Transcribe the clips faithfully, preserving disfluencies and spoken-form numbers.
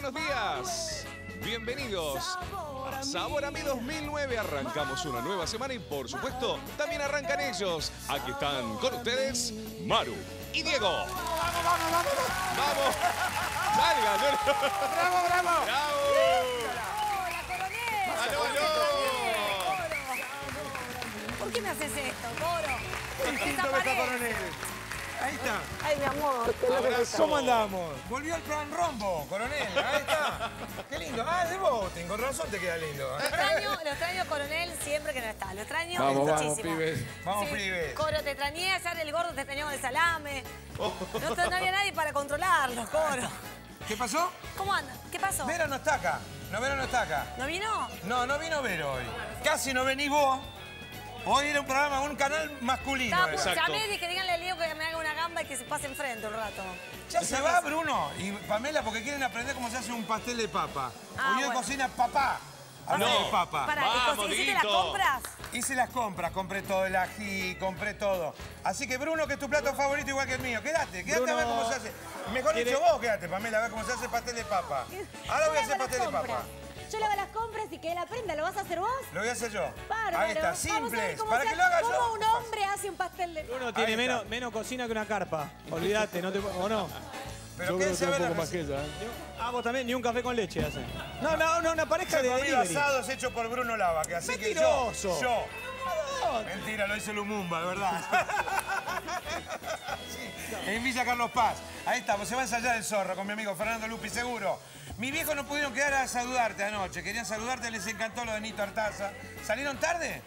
buenos días. Bienvenidos a Sabor a mí dos mil nueve. Arrancamos una nueva semana y, por supuesto, también arrancan ellos. Aquí están con ustedes Maru y Diego. ¡Vamos, vamos, vamos! ¡Vamos! ¡Salgan! ¡Bravo, bravo! ¡Bravo! ¡Hola, coronel! ¡Aló, aló! ¿Por qué me haces esto, Coro? ¡Qué distinto que está Coronel! Ahí está. Ay, mi amor. Abrazo. ¿Cómo andamos? Volvió el plan rombo, Coronel. Ahí está. Qué lindo. Ah, de voting. Con razón te queda lindo. Lo extraño, lo extraño, coronel, siempre que no está. Lo extraño Vamos, muchísimo. vamos, pibes. Vamos, Sí, pibes. Coro, te extrañé. Ayer el gordo te extrañó con el salame. No, no había nadie para controlarlo, Coro. ¿Qué pasó? ¿Cómo anda? ¿Qué pasó? Vero no está acá. No, Vero no está acá. ¿No vino? No, no vino Vero hoy. Casi no venís vos. Hoy era un programa, un canal masculino. Estaba, eh. Exacto. llamé, dije, díganle a Leo que me haga una gamba y que se pase enfrente un rato. Ya se va Bruno y Pamela porque quieren aprender cómo se hace un pastel de papa. Ah, Hoy yo bueno. cocina papá. Hablando No. de papa. Para, Vamos, ¿y hiciste las Dieguito. compras? Hice las compras, compré todo el ají, compré todo. Así que Bruno, que es tu plato favorito igual que el mío, quédate, quédate Bruno, a ver cómo se hace. Mejor ¿quiere- dicho vos, quédate, Pamela, a ver cómo se hace pastel de papa. Ahora voy a hacer pastel de papa. Yo le hago las compras y que él aprenda. ¿Lo vas a hacer vos? Lo voy a hacer yo. Bárbaro. Ahí está, Vamos a ver simples. cómo Para se que lo hace- haga yo. ¿Cómo un hombre hace un pastel de Uno Ahí tiene está. menos, menos cocina que una carpa. Olvídate, no te, ¿o no? Pero Yo creo quédense que a un ver poco la más que receta. ella. ¿eh? Ah, vos también, ni un café con leche hacen. No, no, no, una pareja de Comido delivery. asados hechos por Bruno Lava, que así que yo, Mentiroso. yo. Mentira, lo hizo Lumumba, de verdad. Sí, en Villa Carlos Paz. Ahí estamos, se va a ensayar el zorro con mi amigo Fernando Lupi, seguro. Mis viejos no pudieron quedar a saludarte anoche. Querían saludarte, les encantó lo de Nito Artaza. ¿Salieron tarde?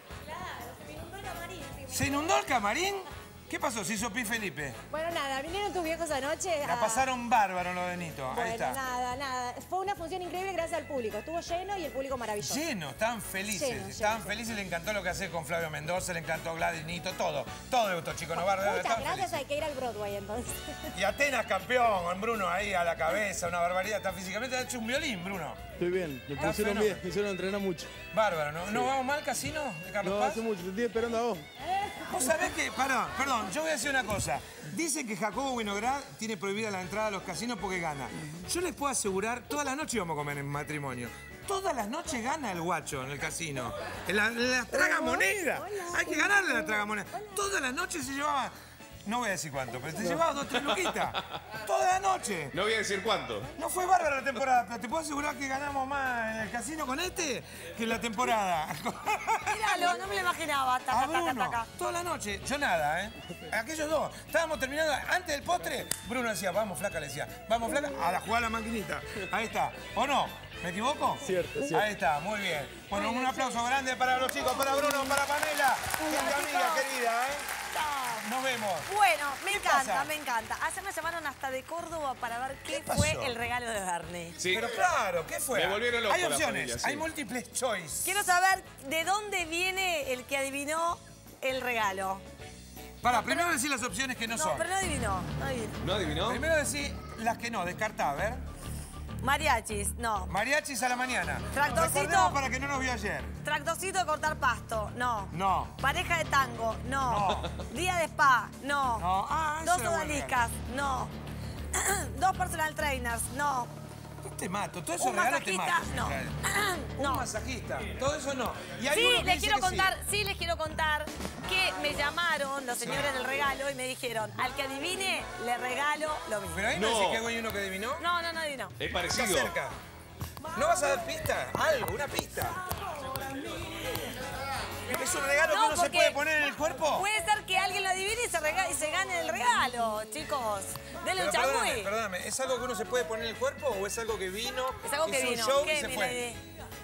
se inundó el camarín. ¿Se inundó el camarín? ¿Qué pasó? Se hizo Pi Felipe. Bueno, nada, vinieron tus viejos anoche. La a- pasaron bárbaro lo de Nito. Ahí Bueno, está. nada, nada. Fue una función increíble gracias al público. Estuvo lleno y el público maravilloso. Lleno, estaban felices. Lleno, estaban lleno, felices, le encantó lo que hace con Flavio Mendoza, le encantó Gladys, Nito, todo. Todo le gustó, Chico Novarro. Muchas estaban gracias, felices. hay que ir al Broadway entonces. Y Atenas campeón, Bruno ahí a la cabeza, una barbaridad. Está físicamente, ha hecho un violín, Bruno. Estoy bien, me Ah, pusieron fenómeno. bien, me hicieron entrenar mucho. Bárbaro, ¿no? ¿No vamos mal al casino de Carlos No, Paz? hace mucho, te estoy esperando a vos. Vos sabés que, perdón, perdón, yo voy a decir una cosa. Dicen que Jacobo Winograd tiene prohibida la entrada a los casinos porque gana. Yo les puedo asegurar, todas las noches íbamos a comer en matrimonio. Todas las noches gana el guacho en el casino. En la, en la tragamoneda. Hay que ganarle la tragamoneda. Todas las noches se llevaba, no voy a decir cuánto, pero se llevaba dos, tres luquitas. Toda la noche. No voy a decir cuánto. No fue bárbara la temporada, pero te puedo asegurar que ganamos más en el casino con este que en la temporada. Míralo, no me lo imaginaba. Taca, A taca, Bruno, taca. toda la noche, yo nada, ¿eh? Aquellos dos, estábamos terminando, antes del postre, Bruno decía, vamos flaca, le decía, vamos flaca, a la jugar a la maquinita. Ahí está, ¿o no? ¿Me equivoco? Cierto, cierto. Ahí está, muy bien. Bueno, un aplauso grande para los chicos, para Bruno, para Pamela, nuestra amiga querida, ¿eh? Nos vemos. Bueno, me ¿Qué encanta, pasa? me encanta. Ayer me llamaron hasta de Córdoba para ver qué, ¿Qué pasó? fue el regalo de Bernie. Sí. Pero claro, ¿qué fue? Me volvieron loco Hay la opciones, familia, sí. hay múltiples choice. Quiero saber de dónde viene el que adivinó el regalo. Para, primero decir las opciones que no, No, son. pero no adivinó, no adivinó. ¿No adivinó? Primero decir las que no, descartá, a ver. Mariachis, no. Mariachis a la mañana. Tractorcito. Recordemos para que no nos vio ayer. Tractorcito de cortar pasto, no. No. Pareja de tango, no. No. Día de spa, no. No. Ah, ese Dos era buen odaliscas, no. Dos personal trainers, no. Te mato, todo eso Un regalo te masajista, mato. no. Un No. masajista, todo eso no. Y hay Sí, uno que les dice quiero que contar, sí. sí. les quiero contar que me llamaron los señores del regalo y me dijeron, al que adivine, le regalo lo mismo. Pero ahí no, No. dice que hay uno que adivinó. No, no, no adivinó. Es Está parecido. cerca. ¿No vas a dar pista? Algo, una pista. ¿Es un regalo que uno se porque puede poner en el cuerpo? Puede ser que alguien lo adivine y se, rega- y se gane el regalo, chicos. Denle Pero un perdóname, chagüey. perdóname, ¿es algo que uno se puede poner en el cuerpo o es algo que vino, Es algo que hizo vino. un show ¿Qué y se viene fue? de-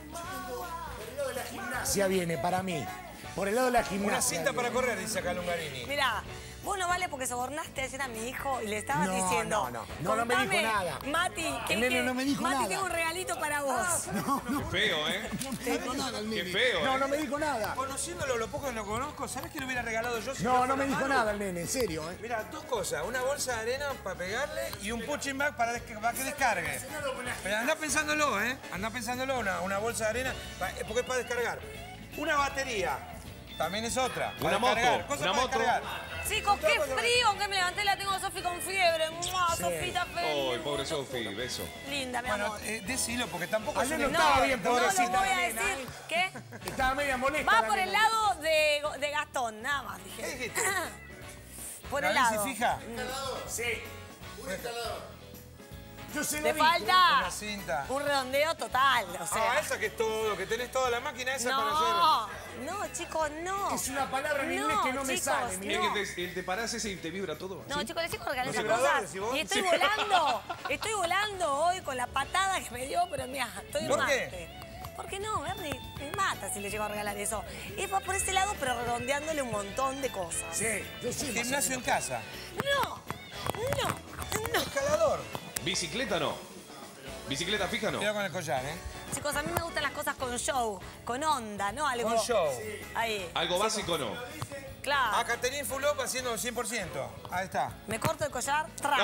Gimnasia viene para mí. Por el lado de la gimnasia. Una cinta para viene. correr, dice acá Lungarini. Mirá, vos no vale porque sobornaste ayer a mi hijo y le estabas No, diciendo. no, no. No, no me dijo "Contame, nada. Mati, que, El nene que- no me dijo Mati, nada. tengo un regalito para vos. Qué feo, ¿eh? No me dijo nada el Qué nene. feo, No, ¿eh? no me dijo nada. Conociéndolo lo poco que lo conozco, ¿sabes qué le hubiera regalado yo? si No, fuera no me la dijo mano? nada el nene, en serio, ¿eh? Mira, dos cosas. Una bolsa de arena para pegarle y un punching bag para, desca- para que descargue. Pero andá pensándolo, ¿eh? Andá pensándolo, una, una bolsa de arena, pa- porque es para descargar. Una batería, también es otra. para Una moto, descargar, cosas una para moto. descargar. Chicos, qué frío, aunque me levanté la tengo a Sofi con fiebre. ¡Mua! Sí. Sofita feliz. Ay, pobre Sofi, beso. Linda, mi Bueno, amor. eh, decilo, porque tampoco Ayer es no una- estaba bien, no lo pobrecita. voy a nena, decir. ¿eh? ¿Qué? Estaba media molesta. Va la por el nena. lado de, de Gastón, nada más, dije. ¿Qué dijiste? Por ¿La el ves lado. se fija? Sí. Yo se lo Te dije. falta Una cinta. un redondeo total, o sea. Ah, esa que es todo, que tenés toda la máquina esa para no, hacer. no, chicos, no. Es una palabra en inglés que no me chicos, sale, mira. Es no. que te, te parás ese y te vibra todo. No, ¿sí? chicos, les digo organizar ¿Los vibradores, cosas. decís vos? Y estoy Sí. volando. Estoy volando hoy con la patada que me dio, pero mira, estoy en ¿Por Marte. qué? ¿Por qué no, Bernie? Me mata si le llego a regalar eso. Y va por ese lado, pero redondeándole un montón de cosas. Sí, yo sí. Gimnasio en casa. No, no, no. Escalador. Bicicleta no. Bicicleta fija no. Cuidado con el collar, ¿eh? Chicos, a mí me gustan las cosas con show, con onda, ¿no? Algo. Con show. Ahí, Algo básico no. claro. A Caterín Fulop haciendo cien por ciento. Ahí está. Me corto el collar, tra.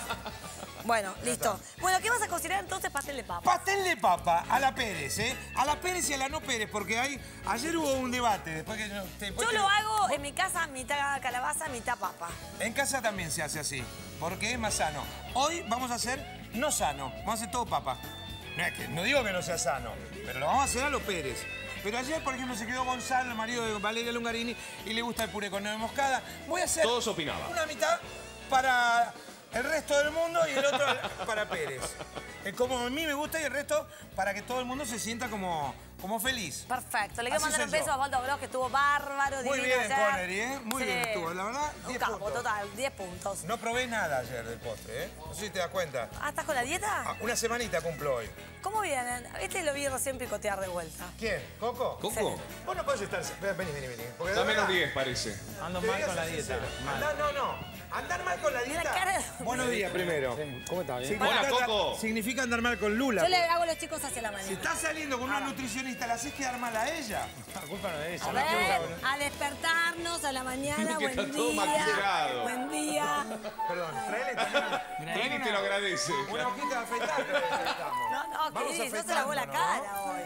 Bueno, listo. Bueno, ¿qué vas a cocinar entonces? Pastel de papa. Pastel de papa a la Pérez, ¿eh? A la Pérez y a la no Pérez, porque hay, ayer hubo un debate. Después que, después Yo que- lo hago en mi casa, mitad calabaza, mitad papa. En casa también se hace así, porque es más sano. Hoy vamos a hacer no sano, vamos a hacer todo papa. No, es que, no digo que no sea sano, pero lo vamos a hacer a los Pérez. Pero ayer, por ejemplo, se quedó Gonzalo, el marido de Valeria Lungarini, y le gusta el puré con nuez moscada. Voy a hacer Todos opinaban. una mitad para el resto del mundo y el otro para Pérez. Es como a mí me gusta y el resto para que todo el mundo se sienta como, como feliz. Perfecto. Le quiero Así mandar soy un beso yo. a Osvaldo Bros, que estuvo bárbaro, Muy divino bien, ayer. Connery, ¿eh? Muy bien estuvo. La verdad, Un diez capo, puntos. total, diez puntos. No probé nada ayer del postre, ¿eh? No sé si te das cuenta. Ah, ¿estás con la dieta? Ah, una semanita cumplo hoy. ¿Cómo vienen? Este lo vi recién picotear de vuelta. ¿Quién? ¿Coco? ¿Coco? Vos no podés estar... Vení, vení, vení. Porque de Da menos verdad, diez, parece. Ando te mal voy a con la ser dieta. sincero. Mal. Andar, no, no. Andar mal con la Mira dieta. la cara. Buenos días primero. ¿Cómo estás? Bien? Significa Hola, andar- Coco. Significa andar mal con Lula. Yo le hago a los chicos hacia la Si mañana. estás saliendo con una nutricionista, ¿la haces quedar mal a ella? La culpa no es A ella. ver, a despertarnos a la mañana, Que buen está todo día. maquillado. Buen día. Perdón, traele también Trini te lo agradece. una hojita de afeitar que le necesitamos. No, no, Vamos que no se lavó la afeitándonos, cara hoy.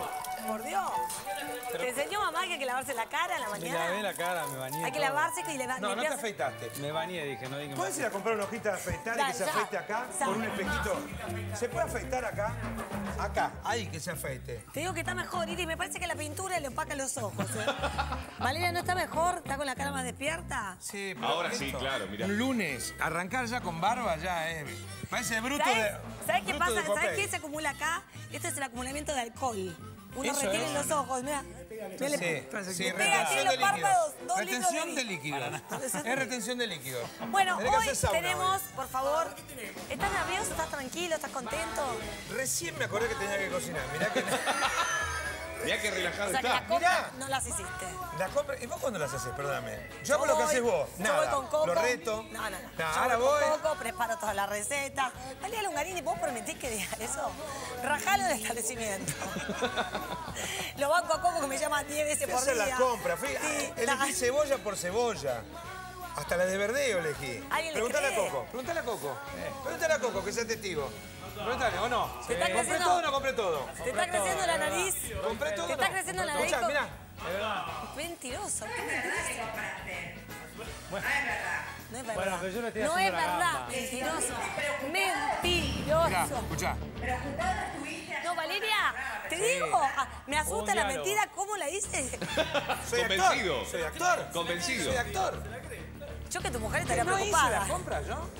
Por Dios. ¿Te enseñó mamá que hay que lavarse la cara en la Me mañana? lavé la cara, me bañé. Hay que todo. lavarse y le va- No, no te limpiarse. afeitaste. Me bañé, dije, no dije ¿Puedes ir a comprar una hojita de afeitar y Dale, que se ya. afeite acá? Ya. Con un espejito. ¿Se puede afeitar acá? Acá, ahí que se afeite. Te digo que está mejor, Iris. Me parece que la pintura le opaca los ojos. ¿eh? Valeria, ¿no está mejor? ¿Está con la cara más despierta? Sí, pero Ahora sí, esto, claro, mirá. Un lunes, arrancar ya con barba ya es. Parece bruto ¿Sabes, de. ¿sabes qué bruto pasa? de ¿Sabes Popeye. qué se acumula acá? Esto es el acumulamiento de alcohol. Uno Eso retiene es. los ojos, mira. Mira, le- Sí, sí, le pega retención aquí en de los líquidos. párpados, dos Retención litros de líquidos. Es retención de líquidos. Bueno, Tenés que hoy hacer sauna tenemos, hoy. por favor. ¿Estás nervioso? ¿Estás tranquilo? ¿Estás contento? Recién me acordé que tenía que cocinar. Mirá que. Mirá que relajado O sea, que está. las compras Mirá. no las hiciste. Las compras. ¿Y vos cuándo las haces? Perdóname. Yo hago lo que voy- haces vos. Yo Nada. voy con Coco. Lo reto. No, no, no. No, Yo ahora voy voy. con Coco, preparo todas las recetas. Valeria Lungarini, ¿vos permitís que diga eso? Rajalo del establecimiento. Lo banco a Coco que me llama diez veces Fui a por hacer día. las compras. Fui, Sí, elegí la- cebolla por cebolla. Hasta la de verdeo elegí. ¿Alguien le Preguntale a cree? Coco. Preguntale a Coco. Preguntale a Coco, que sea testigo. Preguntale, ¿o no? ¿Te está ¿Compré creciendo? todo o no compré todo? ¿Te está creciendo la nariz? ¿Compré todo ¿Te o no? está creciendo la nariz? Escuchá, mirá. Mentiroso, qué mentiroso. No es verdad. Bueno, pero yo le estoy no haciendo es la verdad, gamba. mentiroso. Mirá, Mentiroso. escuchá. No, Valeria, te digo, ah, me asusta Un la diálogo. mentira, ¿cómo la hice? Soy Convencido. actor. Soy actor. Convencido. Soy actor. Yo que tu mujer estaría ¿No hice preocupada. las compras yo?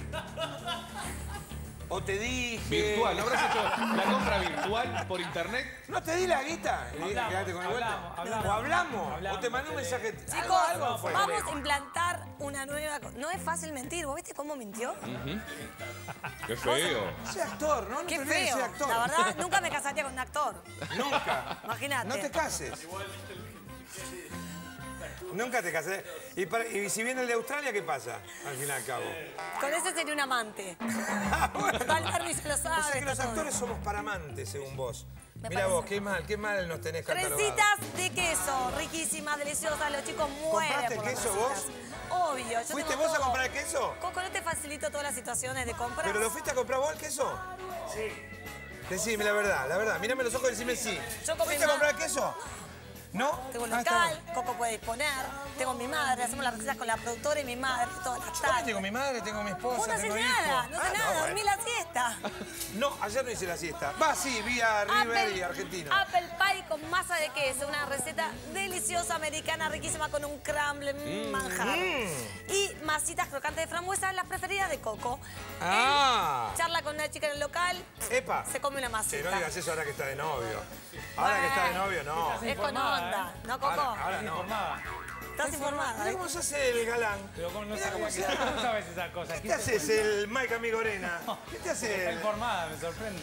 O te dije... Virtual, ¿no habrás hecho la compra virtual por internet? ¿No te di la guita? Y dije, Hablamos, quédate con la vuelta. hablamos, hablamos. O hablamos, Hablamos, o te mandé un mensaje. Chicos, Algo- algo fue. vamos a implantar una nueva... co- No es fácil mentir, ¿vos viste cómo mintió? Qué feo. Soy actor, ¿no? No Qué te olvides de feo. ser actor. La verdad, nunca me casaría con un actor. Nunca. Imagínate. No te cases. Nunca te casé. Y, para- y si viene el de Australia, ¿qué pasa? Al fin y al cabo. Con ese sería un amante. Bueno. Total, Barbie se lo O sabe. sea que los está todo. actores somos para amantes, según vos. Me Mira parece. vos, qué mal, qué mal nos tenés catalogado. Trencitas de queso, riquísimas, deliciosas. Los chicos mueren ¿Compraste por las queso trencitas. Obvio. Yo ¿Fuiste tengo vos a todo. comprar el queso? Coco, ¿no te facilito todas las situaciones de compra? ¿Pero lo fuiste a comprar vos el queso? Sí. Decime la verdad, la verdad. Mírame los ojos y decime sí. Yo comí ¿Fuiste a más. comprar queso? ¿No? Tengo un Ah, está local, Coco puede disponer. Tengo mi madre, hacemos las recetas con la productora y mi madre todas las Yo también tardes. tengo mi madre, tengo mi esposa, Vos no haces tengo nada, hijos. no Ah, haces nada, bueno. dormí la siesta. No, ayer no hice la siesta. Va, sí, vi a River y Argentino. Apple pie con masa de queso, una receta deliciosa americana, riquísima con un crumble mm, manjar. Y masitas crocantes de frambuesa, las preferidas de Coco. Ah. Él charla con una chica en el local, Epa. se come una Che, masita. no digas eso ahora que está de novio. Ahora que está de novio, no. Es con informada, onda, ¿no, Coco? Ahora, ahora no. Informada. Estás informada. Mira ¿eh? cómo se hace el galán. Pero como no Mira sabía cómo que... se hace. ¿Cómo sabes esas cosas? ¿Qué te haces el Mike Amigorena? ¿Qué te Está haces? informada, me sorprende.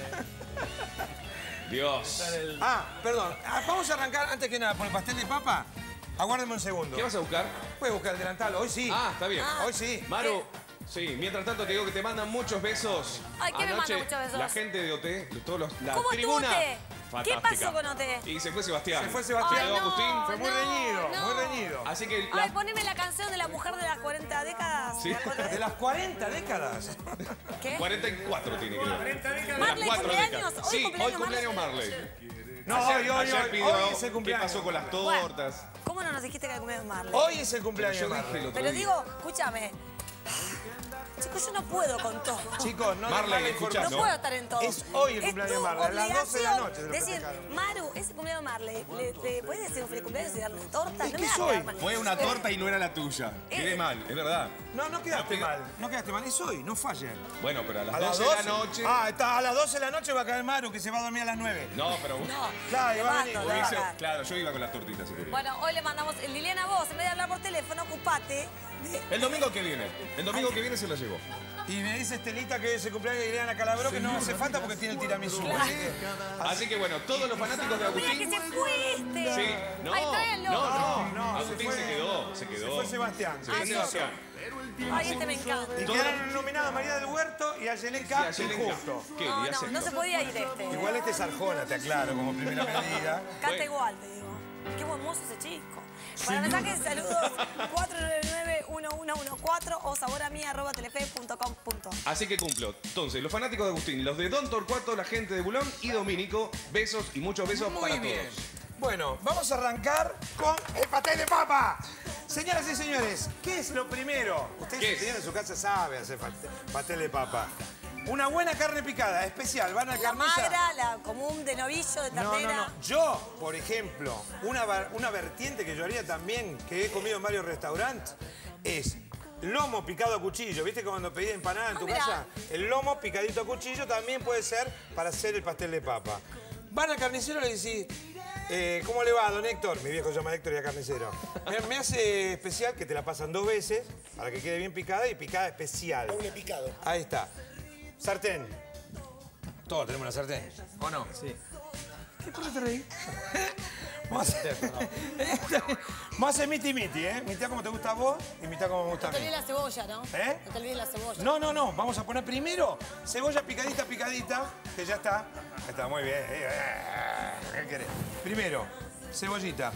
Dios. El- Ah, perdón. Ah, vamos a arrancar antes que nada por el pastel de papa. Aguárdeme un segundo. ¿Qué vas a buscar? Puedes buscar el delantal. Hoy sí. Ah, está bien. Hoy sí. Maru, sí, mientras tanto te digo que te mandan muchos besos. Ay, ¿qué me Anoche, manda muchos besos? La gente de O T, de todos los, la ¿Cómo estuvo tribuna. O T? ¿Qué Fantástica. pasó con O T? Y se fue Sebastián. Se fue Sebastián. Se quedó Ay, no, Agustín. Fue muy no, reñido, no. muy reñido. Así que Ay, la- poneme la canción de la mujer de las cuarenta décadas. Sí. ¿Te acordás? De las cuarenta décadas. ¿Qué? cuarenta y cuatro tiene que ver. De las Marley, cuatro ¿cumpleaños? décadas. ¿Hoy Sí, cumpleaños hoy cumpleaños Marley. No, ayer, hoy, hoy, ayer hoy, pidió hoy es el qué cumpleaños. pasó con las Bueno, tortas. ¿Cómo no nos dijiste que era cumpleaños Marley? Hoy es el cumpleaños Yo de dije el Marley. otro Pero día. digo, escúchame. Chicos, yo no puedo con todo. Chicos, no Marley, les mala escuchá, No información. puedo estar en todo. Es hoy el Es cumpleaños tu de Marley, a las doce de la obligación noche se lo decir, festejaron. Maru, ese cumpleaños de Marley, ¿le, le puedes decir un feliz cumpleaños y darle una torta? Es No que me es vas a hoy. quedar mal. Fue una torta y no era la tuya. Eh, Quedé mal, es verdad. No, no quedaste mal. No quedaste mal. Es hoy, no fue ayer. Bueno, pero a las A doce de la noche. Ah, está, a las doce de la noche va a caer Maru, que se va a dormir a las nueve. No, pero. No, Claro, te va a mato, venir. te hubiese- mato. claro, yo iba con las tortitas si quería. Bueno, hoy le mandamos, Liliana, vos, en vez de hablar por teléfono, ocupate de... El domingo que viene. El domingo que viene se la llevó. Y me dice Estelita que es el cumpleaños de Ileana Calabró, que no hace falta porque tiene el tiramisú. Claro. Así que- Así que bueno, todos los fanáticos de Mira que Agustín. se fuiste. Sí, no. Ay, tráiganlo. No, no, No, Agustín se fue- se quedó, se quedó. Se fue Sebastián. Se Ay, fue Dios. Sebastián. Ay, este me encanta. Y quedaron nominados María del Huerto y Ayelenka Sí, ayer en Injusto. ¿Qué? No, ¿Y no, hace? no se podía ir este. Igual este es Arjona, te aclaro, como primera medida. Canta Bueno. igual, te digo. Qué buen mozo ese chico. Para mensajes, saludos cuatro nueve nueve, uno uno uno cuatro o saboramia arroba telefe punto com punto. Así que cumplo. Entonces, los fanáticos de Agustín, los de Don Torcuato, la gente de Bulón y Domínico, besos y muchos besos Muy para bien. todos. Bueno, vamos a arrancar con el pastel de papa. Señoras y señores, ¿qué es lo primero? Ustedes, ¿Qué es? señores, en su casa saben hacer pastel, pastel de papa. Una buena carne picada, especial. Van a La carniza. magra, la común de novillo, de No, ternera. no, no. Yo, por ejemplo, una, var- una vertiente que yo haría también, que he comido en varios restaurantes, es lomo picado a cuchillo. ¿Viste cuando pedí empanada en Ah, tu mirá. casa? El lomo picadito a cuchillo también puede ser para hacer el pastel de papa. Van al carnicero y le decís, eh, ¿cómo le va, don Héctor? Mi viejo se llama Héctor y es carnicero. Me, me hace especial que te la pasan dos veces para que quede bien picada y picada especial. Doble picado. Ahí está. Sartén. Todos tenemos una sartén, ¿o no? Sí. ¿Qué por qué te reí? Vamos a hacer, vamos a hacer miti miti, ¿eh? Mitad como te gusta a vos y mitad como me gusta a No te mí. olvides la cebolla, ¿no? ¿Eh? No te olvides la cebolla. No, no, no. Vamos a poner primero cebolla picadita, picadita, que ya está. Ahí está, muy bien. ¿Qué querés? Primero, cebollita.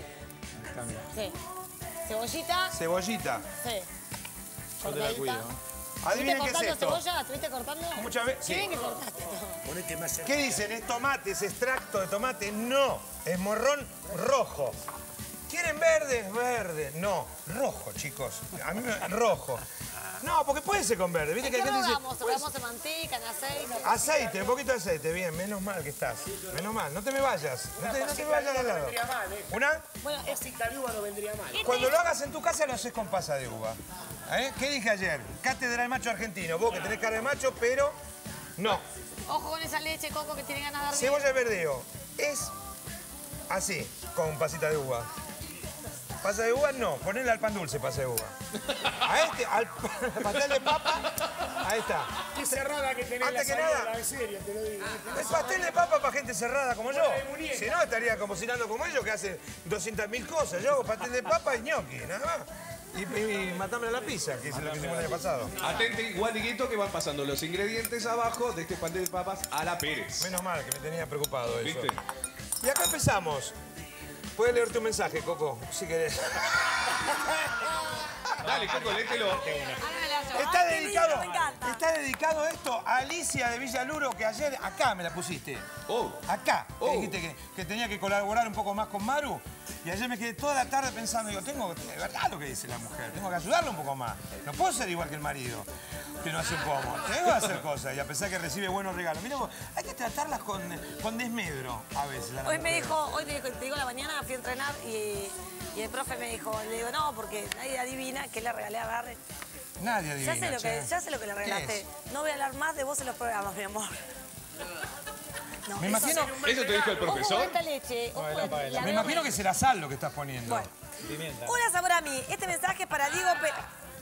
Sí. Cebollita, Cebollita. sí. Yo te la Cortadita. cuido. Adivinen qué es cortando esto. cebolla? ¿Estuviste cortando? Muchas veces- Qué sí. bien que cortaste. Ponete más cerca. ¿Qué dicen? ¿Es tomate? ¿Es extracto de tomate? No. Es morrón rojo. ¿Quieren verde? Es verde. No, rojo, chicos. A mí me... rojo. No, porque puede ser con verde. ¿Viste ¿En que qué hay gente que dice, rogamos? "Pues, ¿Rogamos en manteca, en aceite? aceite, un poquito de aceite, bien, menos mal que estás. Menos mal, no te me vayas. No te, no te me vayas de No lado. vendría mal, ¿eh? ¿Una? Bueno, es... Pasita de uva no vendría mal. Cuando lo hagas en tu casa lo haces con pasa de uva. ¿Eh? ¿Qué dije ayer? Cátedra de macho argentino. Vos que tenés cara de macho, pero no. Ojo con esa leche, Coco, que tiene ganas de dar bien. Cebolla de verdeo es así, con pasita de uva. Pasa de uva no, ponele al pan dulce pasa de uva. A este, al pastel de papa, ahí está. Qué cerrada que tenés Antes la que salida, nada- en serio, te lo digo. El pastel de papa para gente cerrada como yo. de muñeca. Si no, estaría cocinando como ellos que hacen doscientas mil cosas. Yo hago pastel de papa y gnocchi, nada más. Y, y, y matame a la pizza, que es lo que hicimos el año pasado. Atente, igual, Dieguito, que van pasando los ingredientes abajo de este pastel de papas a la Pérez. Menos mal que me tenía preocupado eso. ¿Viste? Y acá empezamos. Puedes leer tu mensaje, Coco, si querés. Dale, Coco, léetelo. Hágame la Está Ay, qué dedicado, lindo, me encanta. está dedicado esto a Alicia de Villaluro, que ayer acá me la pusiste. Oh. Acá. que Oh. dijiste que, que tenía que colaborar un poco más con Maru. Y ayer me quedé toda la tarde pensando, digo, tengo, de verdad lo que dice la mujer, tengo que ayudarla un poco más. No puedo ser igual que el marido, que no hace un pomo. Tengo que hacer cosas, y a pesar que recibe buenos regalos. Mira vos, hay que tratarlas con, con desmedro a veces. a la Hoy me mujer. dijo, hoy te digo, te digo la mañana fui a entrenar y, y el profe me dijo, le digo, no, porque nadie adivina que le regalé a Garre. Nadie adivina, Ya sé, lo que, che. ya sé lo que le ¿Qué regalaste. es? No voy a hablar más de vos en los programas, mi amor. No, Me eso imagino, sí. ¿Eso te dijo el Ojo con profesor? esta leche. Ojo, Baila, baila. la me veo imagino que será sal lo que estás poniendo. Bueno. Pimienta. Hola, sabor a mí. Este mensaje es para Diego Pe...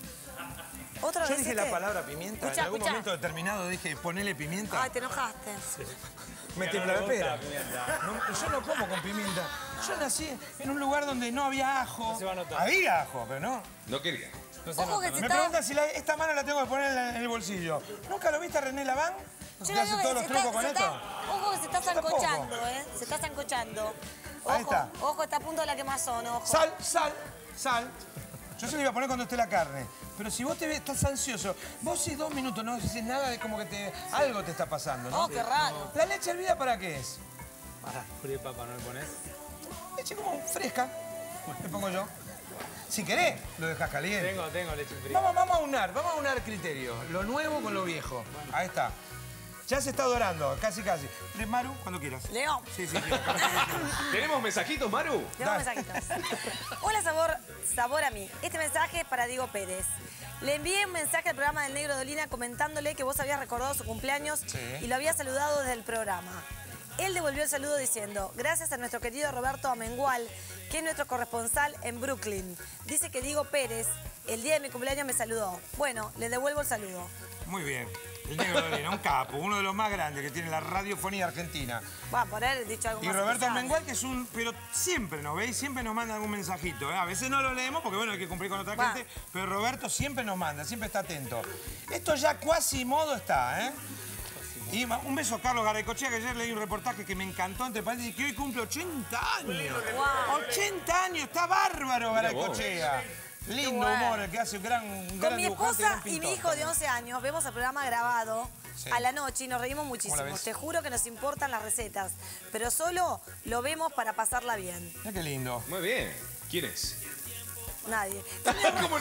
¿Otra Yo vez dije este? la palabra pimienta. Escuchá, en algún escuchá. momento determinado dije, ponele pimienta. Ay, te enojaste. Me Que tembló no la le pera. gusta la pimienta. No, yo no como con pimienta. Yo nací en un lugar donde no había ajo. No se va a notar. Había ajo, pero no. No quería. No se Ojo nota, que ¿no? se Me está... preguntan si la- esta mano la tengo que poner en el bolsillo. ¿Nunca lo viste a René Laván? Yo ¿Que no hace digo todos que los se trucos está- con se esto? está- Ojo que se está Yo tampoco. sancochando, ¿eh? Se está sancochando. Ojo, Ahí está. Ojo, está a punto de la quemazón, ojo. Sal, sal, sal. Yo se lo iba a poner cuando esté la carne. Pero si vos te ves, estás ansioso, vos si dos minutos no decís nada de como que te, algo te está pasando, ¿no? Oh, qué raro. ¿La leche hervida para qué es? Para, puré de papa, ¿no le pones? Leche como fresca, le pongo yo. Si querés, lo dejas caliente. Tengo, tengo leche fría. Vamos, vamos a unar, vamos a unar criterios. Lo nuevo con lo viejo. Ahí está. Ya se está dorando, casi, casi. ¿Le Maru? Cuando quieras. Leo. Sí, sí, sí. ¿Tenemos mensajitos, Maru? Tenemos Dale. mensajitos. Hola, sabor, sabor a mí. Este mensaje es para Diego Pérez. Le envié un mensaje al programa del Negro Dolina comentándole que vos habías recordado su cumpleaños Sí. y lo habías saludado desde el programa. Él devolvió el saludo diciendo, gracias a nuestro querido Roberto Amengual, que es nuestro corresponsal en Brooklyn. Dice que Diego Pérez, el día de mi cumpleaños, me saludó. Bueno, le devuelvo el saludo. Muy bien. El Negro Dolina, un capo, uno de los más grandes que tiene la radiofonía argentina. Va, por él dicho algo Y más Roberto especial. Mengual, que es un... Pero siempre nos veis, siempre nos manda algún mensajito. ¿eh? A veces no lo leemos porque, bueno, hay que cumplir con otra Va. gente. Pero Roberto siempre nos manda, siempre está atento. Esto ya cuasi modo está, ¿eh? Y ma- un beso a Carlos Garaycochea, que ayer leí un reportaje que me encantó, entre paréntesis, que hoy cumple ochenta años. Wow. ochenta años, está bárbaro Garaycochea. Lindo bueno. humor, el que hace un gran, un Con gran mi dibujante, esposa gran y mi pintor hijo de también. once años vemos el programa grabado Sí. a la noche y nos reímos muchísimo. ves? Te juro que nos importan las recetas, pero solo lo vemos para pasarla bien. Mira qué lindo. Muy bien. ¿Quién es? Nadie. ¿Cómo no?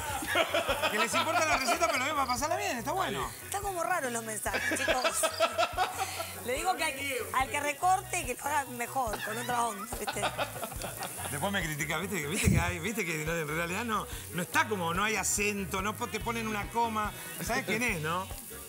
Que les importa la receta, pero lo ven para pasarla bien, está bueno. Están como raros los mensajes, chicos. Le digo que al, que al que recorte que lo haga mejor, con otra onda, ¿viste? Después me critica, ¿viste? ¿Viste que, hay, ¿viste que no, en realidad no, no está como, no hay acento, no te ponen una coma. ¿Sabes quién es, no?